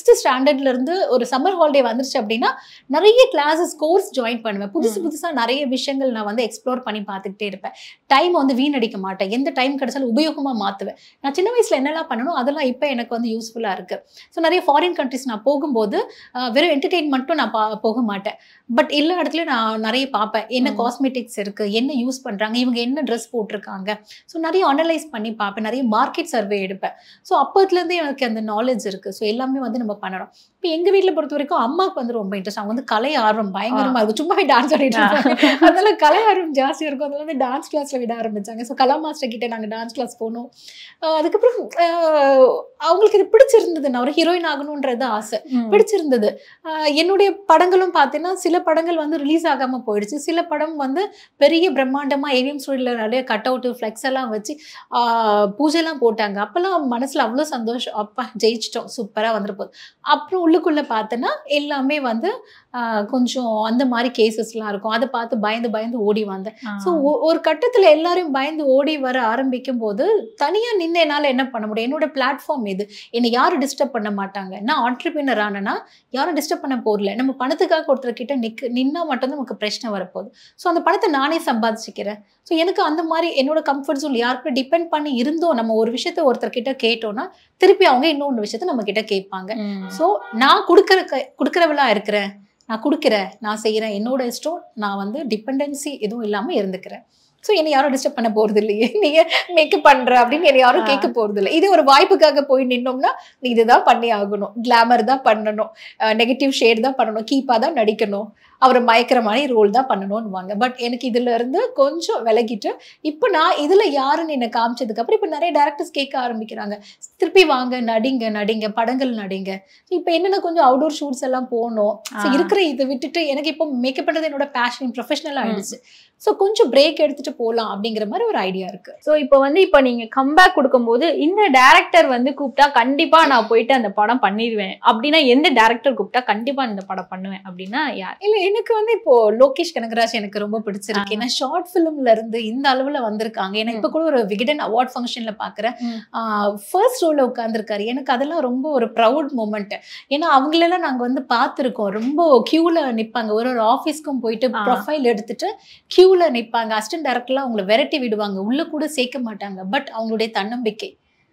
6th ஸ்டாண்டர்ட்ல இருந்து ஒரு சம்மர் ஹாலிடே வந்துருச்சு அப்படின்னா நிறைய கிளாஸஸ் கோர்ஸ் ஜாயின் பண்ணுவேன். புதுசா நிறைய விஷயங்கள் நான் வந்து எக்ஸ்ப்ளோர் பண்ணி பார்த்துக்கிட்டே இருப்பேன். டைம் வந்து வீணடிக்க மாட்டேன். எந்த டைம் கிடைச்சாலும் உபயோகமா மாத்துவேன். நான் சின்ன வயசுல என்னெல்லாம் பண்ணணும் அதெல்லாம் இப்போ எனக்கு வந்து யூஸ்ஃபுல்லா இருக்கு. ஸோ நிறைய ஃபாரின் கண்ட்ரிஸ் நான் போகும்போது வெறும் என்டர்டெயின் மட்டும் நான் போக மாட்டேன். பட் எல்லா இடத்துலயும் நான் நிறைய பார்ப்பேன். என்ன காஸ்மெட்டிக்ஸ் இருக்கு, என்ன யூஸ் பண்றாங்க, இவங்க என்ன ட்ரெஸ் போட்டிருக்காங்க. ஸோ நிறைய அனலைஸ் பண்ணி பார்ப்பேன். நிறைய மார்க்கெட் சர்வே எடுப்பேன். ஸோ அப்போதுலேருந்தே எனக்கு அந்த நாலேஜ் இருக்கு. ஸோ எல்லாமே வந்து நம்ம பண்ணணும். இப்போ எங்க வீட்டில் பொறுத்த வரைக்கும் அம்மாவுக்கு வந்து ரொம்ப இன்ட்ரெஸ்ட். அவங்க வந்து கலை ஆர்வம் பயங்கரமா இருக்கும். சும்மாவே டான்ஸ் ஆடிட்டு இருப்பாங்க. அதனால கலை ஆர்வம் ஜாஸ்தியா இருக்கும். அதனால வந்து டான்ஸ் கிளாஸ்ல விட ஆரம்பிச்சாங்க. ஸோ கலா மாஸ்டர் கிட்ட நாங்கள் டான்ஸ் கிளாஸ் போனோம். அதுக்கப்புறம் அவங்களுக்கு இது பிடிச்சிருந்தது. நான் ஒரு ஹீரோயின் ஆகணும்ன்றது ஆசை பிடிச்சிருந்தது. என்னுடைய படங்களும் பார்த்தீங்கன்னா சில படங்கள் வந்து ரிலீஸ் ஆகாம போயிடுச்சு. சில படம் வந்து பெரிய பிரம்மாண்டமா ஏவிஎம் ஸ்டூடியோல நிறைய கட் அவுட் ஃபிளெக்ஸ் எல்லாம் வச்சு பூஜைலாம் போட்டாங்க. அப்பெல்லாம் மனசுல அவ்வளோ சந்தோஷம். அப்பா ஜெயிச்சிட்டோம், சூப்பரா வந்துட்டு போகுது. அப்புறம் உள்ளுக்குள்ள பார்த்தேன்னா எல்லாமே வந்து கொஞ்சம் அந்த மாதிரி கேசஸ்லாம் இருக்கும். அதை பார்த்து பயந்து பயந்து ஓடி வந்தேன். ஸோ ஒரு கட்டத்தில் எல்லாரும் பயந்து ஓடி வர ஆரம்பிக்கும் போது தனியா நின்று என்னால் என்ன பண்ண முடியும்? என்னோட பிளாட்ஃபார்ம் இது. என்னை யாரும் டிஸ்டர்ப் பண்ண மாட்டாங்க. நான் ஆண்டர்பிரினர் ஆனேன்னா யாரும் டிஸ்டர்ப் பண்ண போகல. நம்ம பணத்துக்காக ஒருத்தர்கிட்ட நின்னா மட்டும்தான் நமக்கு பிரச்சனை வரப்போகுது. ஸோ அந்த பணத்தை நானே சம்பாதிச்சுக்கிறேன். ஸோ எனக்கு அந்த மாதிரி என்னோட கம்ஃபர்ட் ஜோன் யாருக்கும் டிபெண்ட் பண்ணி இருந்தோம். நம்ம ஒரு விஷயத்த ஒருத்தர்கிட்ட கேட்டோம்னா திருப்பி அவங்க இன்னொன்று விஷயத்த நம்ம கிட்ட கேட்பாங்க. ஸோ நான் கொடுக்குறவளா இருக்கிறேன், நான் கொடுக்குறேன், நான் செய்கிறேன், என்னோட இஷ்டம், நான் வந்து டிபெண்டன்சி எதுவும் இல்லாமல் இருந்துக்கிறேன். ஸோ என்னை யாரும் டிஸ்டர்ப் பண்ண போகிறது இல்லையே, நீங்கள் மேக்கப் பண்ணுற அப்படின்னு என்னை யாரும் கேட்க போகிறது இல்லை. இதே ஒரு வாய்ப்புக்காக போய் நின்னோம்னா நீ இதுதான் பண்ணி ஆகணும், கிளாமர் தான் பண்ணணும், நெகட்டிவ் ஷேட் தான் பண்ணணும், கீப்பாக தான் நடிக்கணும், அவரை மயக்கிற மாதிரி ரோல் தான் பண்ணணும்னுவாங்க. பட் எனக்கு இதுல இருந்து கொஞ்சம் விலகிட்டு இப்போ நான் இதுல யாருன்னு என்னை காமிச்சதுக்கு அப்புறம் இப்போ நிறைய டேரக்டர்ஸ் கேட்க ஆரம்பிக்கிறாங்க, திருப்பி வாங்க நடிங்க படங்கள் நடிங்க. இப்போ என்னென்ன கொஞ்சம் அவுடோர் ஷூட்ஸ் எல்லாம் போகணும். ஸோ இருக்கிற இதை விட்டுட்டு எனக்கு இப்போ மேக்கப் பண்ணுறது என்னோட பேஷன், ப்ரொஃபஷனல் ஆயிடுச்சு. ஸோ கொஞ்சம் பிரேக் எடுத்துட்டு போகலாம் அப்படிங்கிற மாதிரி ஒரு ஐடியா இருக்கு. ஸோ இப்போ வந்து இப்போ நீங்க கம்பேக் கொடுக்கும்போது இந்த டேரக்டர் வந்து கூப்பிட்டா கண்டிப்பா நான் போயிட்டு அந்த படம் பண்ணிடுவேன் அப்படின்னா எந்த டேரக்டர் கூப்பிட்டா கண்டிப்பா இந்த படம் பண்ணுவேன் அப்படின்னா யார்? இல்லை, எனக்கு வந்து இப்போ லோகேஷ் கனகராஜ் எனக்கு ரொம்ப பிடிச்சிருக்கு. ஏன்னா ஷார்ட் ஃபிலிம்ல இருந்து இந்த அளவுல வந்திருக்காங்க. ஏன்னா இப்போ கூட ஒரு விகடன் அவார்ட் ஃபங்க்ஷன்ல பாக்குறேன், ஃபர்ஸ்ட் ரோல உட்காந்துருக்காரு. எனக்கு அதெல்லாம் ரொம்ப ஒரு ப்ரௌட் மூமெண்ட். ஏன்னா அவங்களெல்லாம் நாங்க வந்து பார்த்துருக்கோம். ரொம்ப கியூல நிற்பாங்க. ஒரு ஆஃபீஸ்க்கும் போயிட்டு ப்ரொஃபைல் எடுத்துட்டு கியூல நிற்பாங்க. அசிஸ்டன்ட் டைரக்டர்லாம் அவங்களை விரட்டி விடுவாங்க, உள்ள கூட சேர்க்க மாட்டாங்க. பட் அவங்களுடைய தன்னம்பிக்கை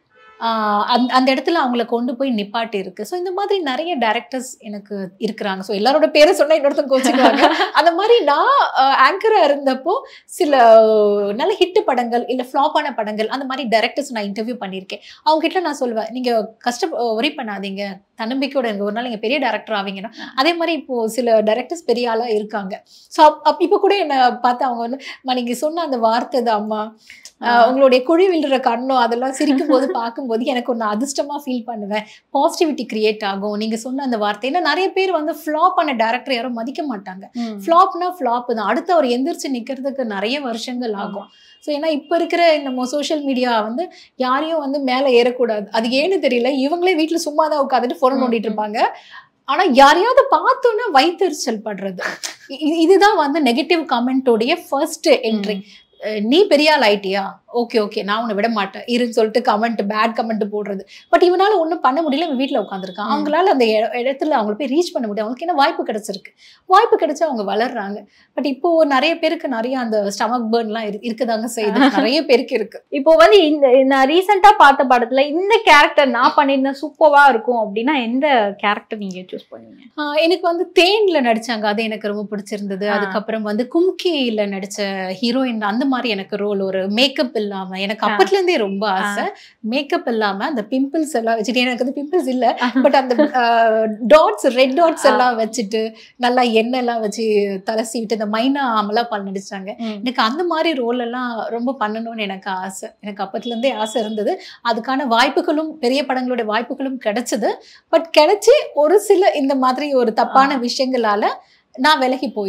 அந்த இடத்துல அவங்களை கொண்டு போய் நிப்பாட்டி இருக்கு. ஸோ இந்த மாதிரி நிறைய டைரக்டர்ஸ் எனக்கு இருக்கிறாங்க. ஸோ எல்லாரோட பேரை சொன்னா இன்னொருத்தங்க கோச்சிக்குவாங்க. அந்த மாதிரி நான் ஆங்கரா இருந்தப்போ சில நல்ல ஹிட் படங்கள் இல்லை ஃப்ளாப்பான படங்கள் அந்த மாதிரி டைரக்டர்ஸ் நான் இன்டர்வியூ பண்ணியிருக்கேன். அவங்க கிட்ட நான் சொல்லுவேன், நீங்க ஒரி பண்ணாதீங்க, தன்னம்பிக்கையோட இருங்க, ஒரு நாள் நீங்க பெரிய டைரக்டர் ஆவீங்கன்னா. அதே மாதிரி இப்போ சில டைரக்டர்ஸ் பெரிய ஆளா இருக்காங்க. ஸோ இப்போ கூட என்னை பார்த்து அவங்க வந்து நீங்க சொன்ன அந்த வார்த்தை தான் அம்மா, உங்களுடைய குழி விழுற கண்ணோ அதெல்லாம் சிரிக்கும் போது பார்க்கும்போது எனக்கு ஒன்று அதிர்ஷ்டமா ஃபீல் பண்ணுவேன். பாசிட்டிவிட்டி கிரியேட் ஆகும் நீங்க சொன்ன அந்த வார்த்தை. ஏன்னா நிறைய பேர் வந்து ஃப்ளாப் பண்ண டேரக்டர் யாரும் மதிக்க மாட்டாங்க. ஃப்ளாப்னா ஃப்ளாப் தான், அடுத்து அவர் எந்திரிச்சு நிக்கிறதுக்கு நிறைய வருஷங்கள் ஆகும். ஸோ ஏன்னா இப்போ இருக்கிற இந்த சோஷியல் மீடியா வந்து யாரையும் வந்து மேலே ஏறக்கூடாது. அது ஏன்னு தெரியல, இவங்களே வீட்டில் சும்மா தான் உட்காந்துட்டு ஃபோன் நோண்டிட்டு இருப்பாங்க. ஆனா யாரையாவது பார்த்தோன்னா வயிற்றுச்சல் படுறது, இதுதான் வந்து நெகட்டிவ் கமெண்டோடைய ஃபர்ஸ்ட் என்ட்ரி. நீ பெரிய ஆள் ஆயிட்டியா, ஓகே நான் உன்னை விட மாட்டேன் இருன்னு சொல்லிட்டு பேட் கமெண்ட் போடுறது. பட் இவனால ஒன்றும் பண்ண முடியல, இவன் வீட்டில் உட்காந்துருக்கான். அவங்களால அந்த இடத்துல அவங்களை போய் ரீச் பண்ண முடியும். அவங்களுக்கு என்ன வாய்ப்பு கிடைச்சிருக்கு, வாய்ப்பு கிடைச்சா அவங்க வளர்றாங்க. பட் இப்போ நிறைய பேருக்கு நிறைய அந்த ஸ்டமக் பர்ன்லாம் இருக்குதாங்க செய்யுது, நிறைய பேருக்கு இருக்கு. இப்போ வந்து நான் ரீசெண்டா பார்த்த படத்துல இந்த கேரக்டர் நான் பண்ணியிருந்தேன் சூப்பரா இருக்கும் அப்படின்னா எந்த கேரக்டர் நீங்க சூஸ் பண்ணுவீங்க? எனக்கு வந்து தேன்ல நடிச்சாங்க, அது எனக்கு ரொம்ப பிடிச்சிருந்தது. அதுக்கப்புறம் வந்து கும்கியில நடிச்ச ஹீரோயின் அந்த மாதிரி எனக்கு ரோல், ஒரு மேக்கப் இல்லாம, எனக்கு அப்பத்துல இருந்தே ரொம்ப ஆசை மேக்கப் இல்லாம அந்த பிம்பிள்ஸ் எல்லாம் வச்சுட்டு, எனக்கு வந்து பிம்பிள்ஸ் இல்ல பட் அந்த டாட்ஸ் ரெட் டாட்ஸ் எல்லாம் வச்சுட்டு நல்லா எண்ணெய் எல்லாம் வச்சு தலை சீவிட்டு இந்த மைனா அமலாபால் நடிச்சாங்க. எனக்கு அந்த மாதிரி ரோல் எல்லாம் ரொம்ப பண்ணணும்னு எனக்கு ஆசை. எனக்கு அப்பத்துல இருந்தே ஆசை இருந்தது. அதுக்கான வாய்ப்புகளும் பெரிய படங்களுடைய வாய்ப்புகளும் கிடைச்சது. பட் கிடைச்சி ஒரு சில இந்த மாதிரி ஒரு தப்பான விஷயங்களால நான் விலகி போயிட்டேன்.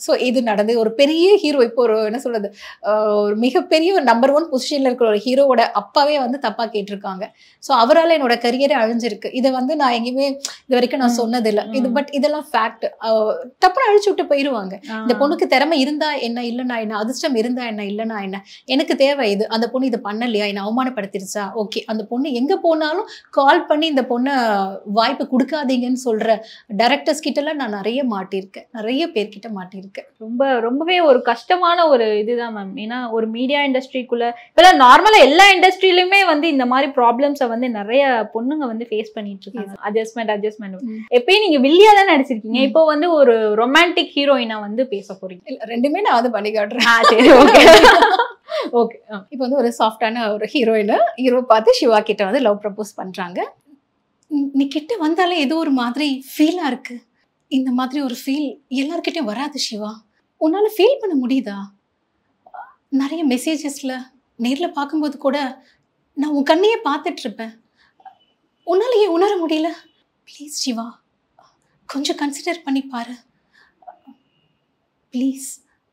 ஸோ இது நடந்து ஒரு பெரிய ஹீரோ, இப்போ ஒரு என்ன சொல்றது, ஒரு மிகப்பெரிய ஒரு நம்பர் 1 பொசிஷன்ல இருக்கிற ஒரு ஹீரோவோட அப்பாவே வந்து தப்பா கேட்டிருக்காங்க. ஸோ அவரால் என்னோட கரியரே அழிஞ்சிருக்கு. இதை வந்து நான் எங்கேயுமே இது வரைக்கும் நான் சொன்னதில்லை. இது பட் இதெல்லாம் ஃபேக்ட். டப்புன்னு அழிச்சு விட்டு போயிடுவாங்க. இந்த பொண்ணுக்கு திறமை இருந்தா என்ன, இல்லைன்னா என்ன, அதிர்ஷ்டம் இருந்தா என்ன, இல்லைன்னா என்ன, எனக்கு தேவை இது. அந்த பொண்ணு இது பண்ணலையா, என்ன அவமானப்படுத்திருச்சா, ஓகே. அந்த பொண்ணு எங்க போனாலும் கால் பண்ணி இந்த பொண்ணை வாய்ப்பு கொடுக்காதீங்கன்னு சொல்ற டைரக்டர்ஸ் கிட்ட எல்லாம் நான் நிறைய மாட்டியிருக்கேன், நிறைய பேர்கிட்ட மாட்டியிருக்கேன். ரொம்பவே ஒரு கஷ்டமான ஒரு இதுதான் மேம். ஏன்னா ஒரு மீடியா இண்டஸ்ட்ரிக்குள்ள இப்பெல்லாம் நார்மலா எல்லா இண்டஸ்ட்ரியிலுமே வந்து இந்த மாதிரி ப்ராப்ளம்ஸை வந்து நிறைய பொண்ணுங்க வந்து ஃபேஸ் பண்ணிட்டு இருக்காங்க. அட்ஜஸ்ட்மெண்ட் எப்பயும் நீங்க வில்லியா தான் நடிச்சிருக்கீங்க, இப்போ வந்து ஒரு ரொமான்டிக் ஹீரோயினா வந்து பேச போறீங்க. ரெண்டுமே நான் வந்து பண்ணி காட்டுறேன். சரி, ஓகே ஓகே. இப்போ வந்து ஒரு சாஃப்டான ஒரு ஹீரோ பார்த்து சிவா கிட்ட வந்து லவ் ப்ரப்போஸ் பண்றாங்க. நீ கிட்ட வந்தாலே ஏதோ ஒரு மாதிரி ஃபீலா இருக்கு. இந்த மாதிரி ஒரு ஃபீல் எல்லார்கிட்டயும் வராது சிவா. உன்னால ஃபீல் பண்ண முடியுதா? நிறைய மெசேஜஸ்ல நேர்ல பார்க்கும்போது கூட நான் உன் கண்ணையே பார்த்துட்டு இருப்பேன். உன்னால ஏன் உணர முடியல? ப்ளீஸ் சிவா, கொஞ்சம் கன்சிடர் பண்ணி பாரு ப்ளீஸ்.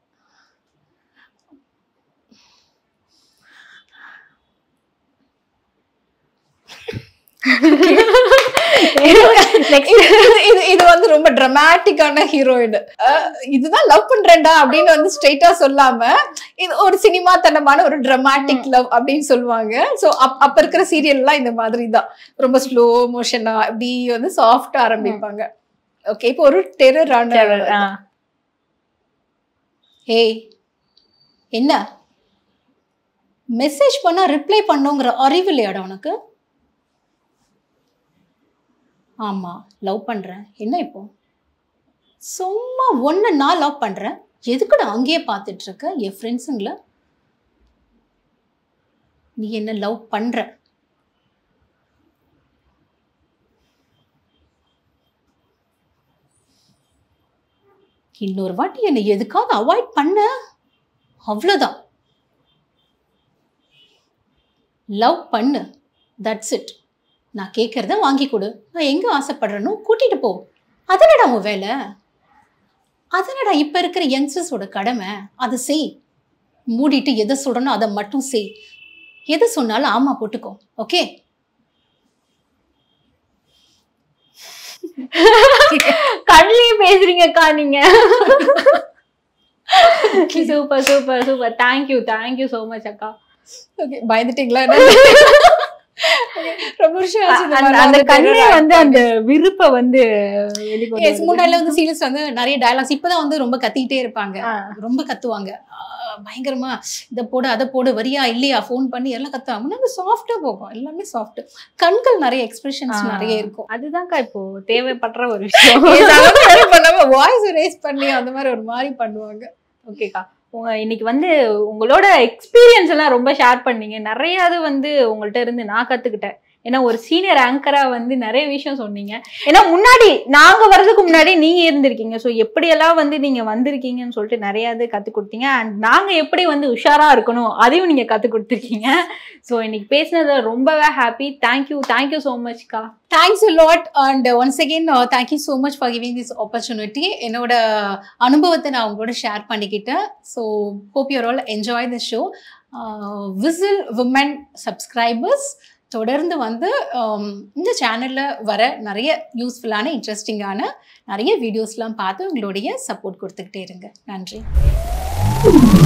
இது வந்து ரொம்ப டிராமாட்டிக்கான ஹீரோயின். இதுதான் லவ் பண்றேன்டா அப்படின்னு வந்து ஸ்ட்ரெயிட்டா சொல்லாம இது ஒரு சினிமா தனமான ஒரு டிராமாட்டிக் லவ் அப்படின்னு சொல்லுவாங்க. ஸோ அப்ப இருக்கிற சீரியல் எல்லாம் இந்த மாதிரி தான் ரொம்ப ஸ்லோ மோஷனா இப்படி வந்து சாஃப்டா ஆரம்பிப்பாங்க. ஓகே, இப்போ ஒரு டெரரான ஏய் என்ன மெசேஜ் பண்ணா ரிப்ளை பண்ணுங்கிற அறிவு இல்லையாடா உனக்கு? ஆமா, லவ் பண்றேன். என்ன இப்போ? சும்மா ஒன்னு நான் லவ் பண்றேன், எதுக்குடா அங்கேயே பார்த்துட்டு இருக்க? என் ஃப்ரெண்ட்ஸுங்கள நீ என்ன லவ் பண்ற? இன்னொரு வாட்டி என்னை எதுக்காவது அவாய்ட் பண்ண, அவ்வளவுதான். லவ் பண்ணு, தட்ஸ் இட். நான் கேட்கறத வாங்கி கொடு, நான் எங்க ஆசைப்படுறேனோ கூட்டிட்டு போ. அதனடா உன் வேலை, அதனடா இப்ப இருக்கிற யங்ஸ்டர்ஸோட கடமை. அதை செய். மூடிட்டு எதை சொல்றனோ அதை மட்டும் செய். எதை சொன்னாலும் ஆமா போட்டுக்கோ. ஓகே? கண்ணிலேயே பேசுறீங்கக்கா நீங்க. Super super super. Thank you so much அக்கா. ஓகே, பயந்துட்டீங்களா? ரொம்ப வருஷம் அந்த கண்ணே வந்து அந்த விருப்ப வந்து முன்னாடில வந்து சீரியஸ் வந்து நிறைய டயலாக்ஸ் இப்பதான் வந்து ரொம்ப கத்திக்கிட்டே இருப்பாங்க, ரொம்ப கத்துவாங்க பயங்கரமா. இதை போடு அதை போடு, வரியா இல்லையா, ஃபோன் பண்ணி எல்லாம் கத்துவாங்க. முன்னாடி சாஃப்டா போகும், எல்லாமே சாஃப்ட். கண்கள் நிறைய எக்ஸ்பிரஷன்ஸ் நிறைய இருக்கும். அதுதான்க்கா இப்போ தேவைப்படுற ஒரு விஷயம். பண்ணாம வாய்ஸ் ரேஸ் பண்ணி அந்த மாதிரி ஒரு மாதிரி பண்ணுவாங்க. ஓகேக்கா, இன்னைக்கு வந்து உங்களோட எக்ஸ்பீரியன்ஸ் எல்லாம் ரொம்ப ஷேர் பண்ணீங்க. நிறைய அது வந்து உங்கள்கிட்ட இருந்து நான் கத்துக்கிட்டேன். ஏன்னா ஒரு சீனியர் ஆங்கரா வந்து நிறைய விஷயம் சொன்னீங்க. ஏன்னா முன்னாடி நாங்க வர்றதுக்கு முன்னாடி நீங்க இருந்திருக்கீங்க. ஸோ எப்படியெல்லாம் வந்து நீங்க வந்திருக்கீங்கன்னு சொல்லிட்டு நிறைய இது கற்றுக் கொடுத்தீங்க. அண்ட் நாங்க எப்படி வந்து உஷாரா இருக்கணும் அதையும் நீங்க கற்றுக் கொடுத்துருக்கீங்க. ஸோ இன்னைக்கு பேசினது ரொம்பவே ஹாப்பி. தேங்க்யூ ஸோ மச்க்கா. Thanks a lot, and once again thank you so much for giving this opportunity. என்னோட அனுபவத்தை நான் உங்களோட ஷேர் பண்ணிக்கிட்டேன். So hope you all enjoy the show. Whistle Women subscribers தொடர்ந்து வந்து இந்த சேனலில் வர நிறைய யூஸ்ஃபுல்லான இன்ட்ரெஸ்டிங்கான நிறைய வீடியோஸ்லாம் பார்த்து உங்களுடைய சப்போர்ட் கொடுத்துக்கிட்டே இருங்க. நன்றி.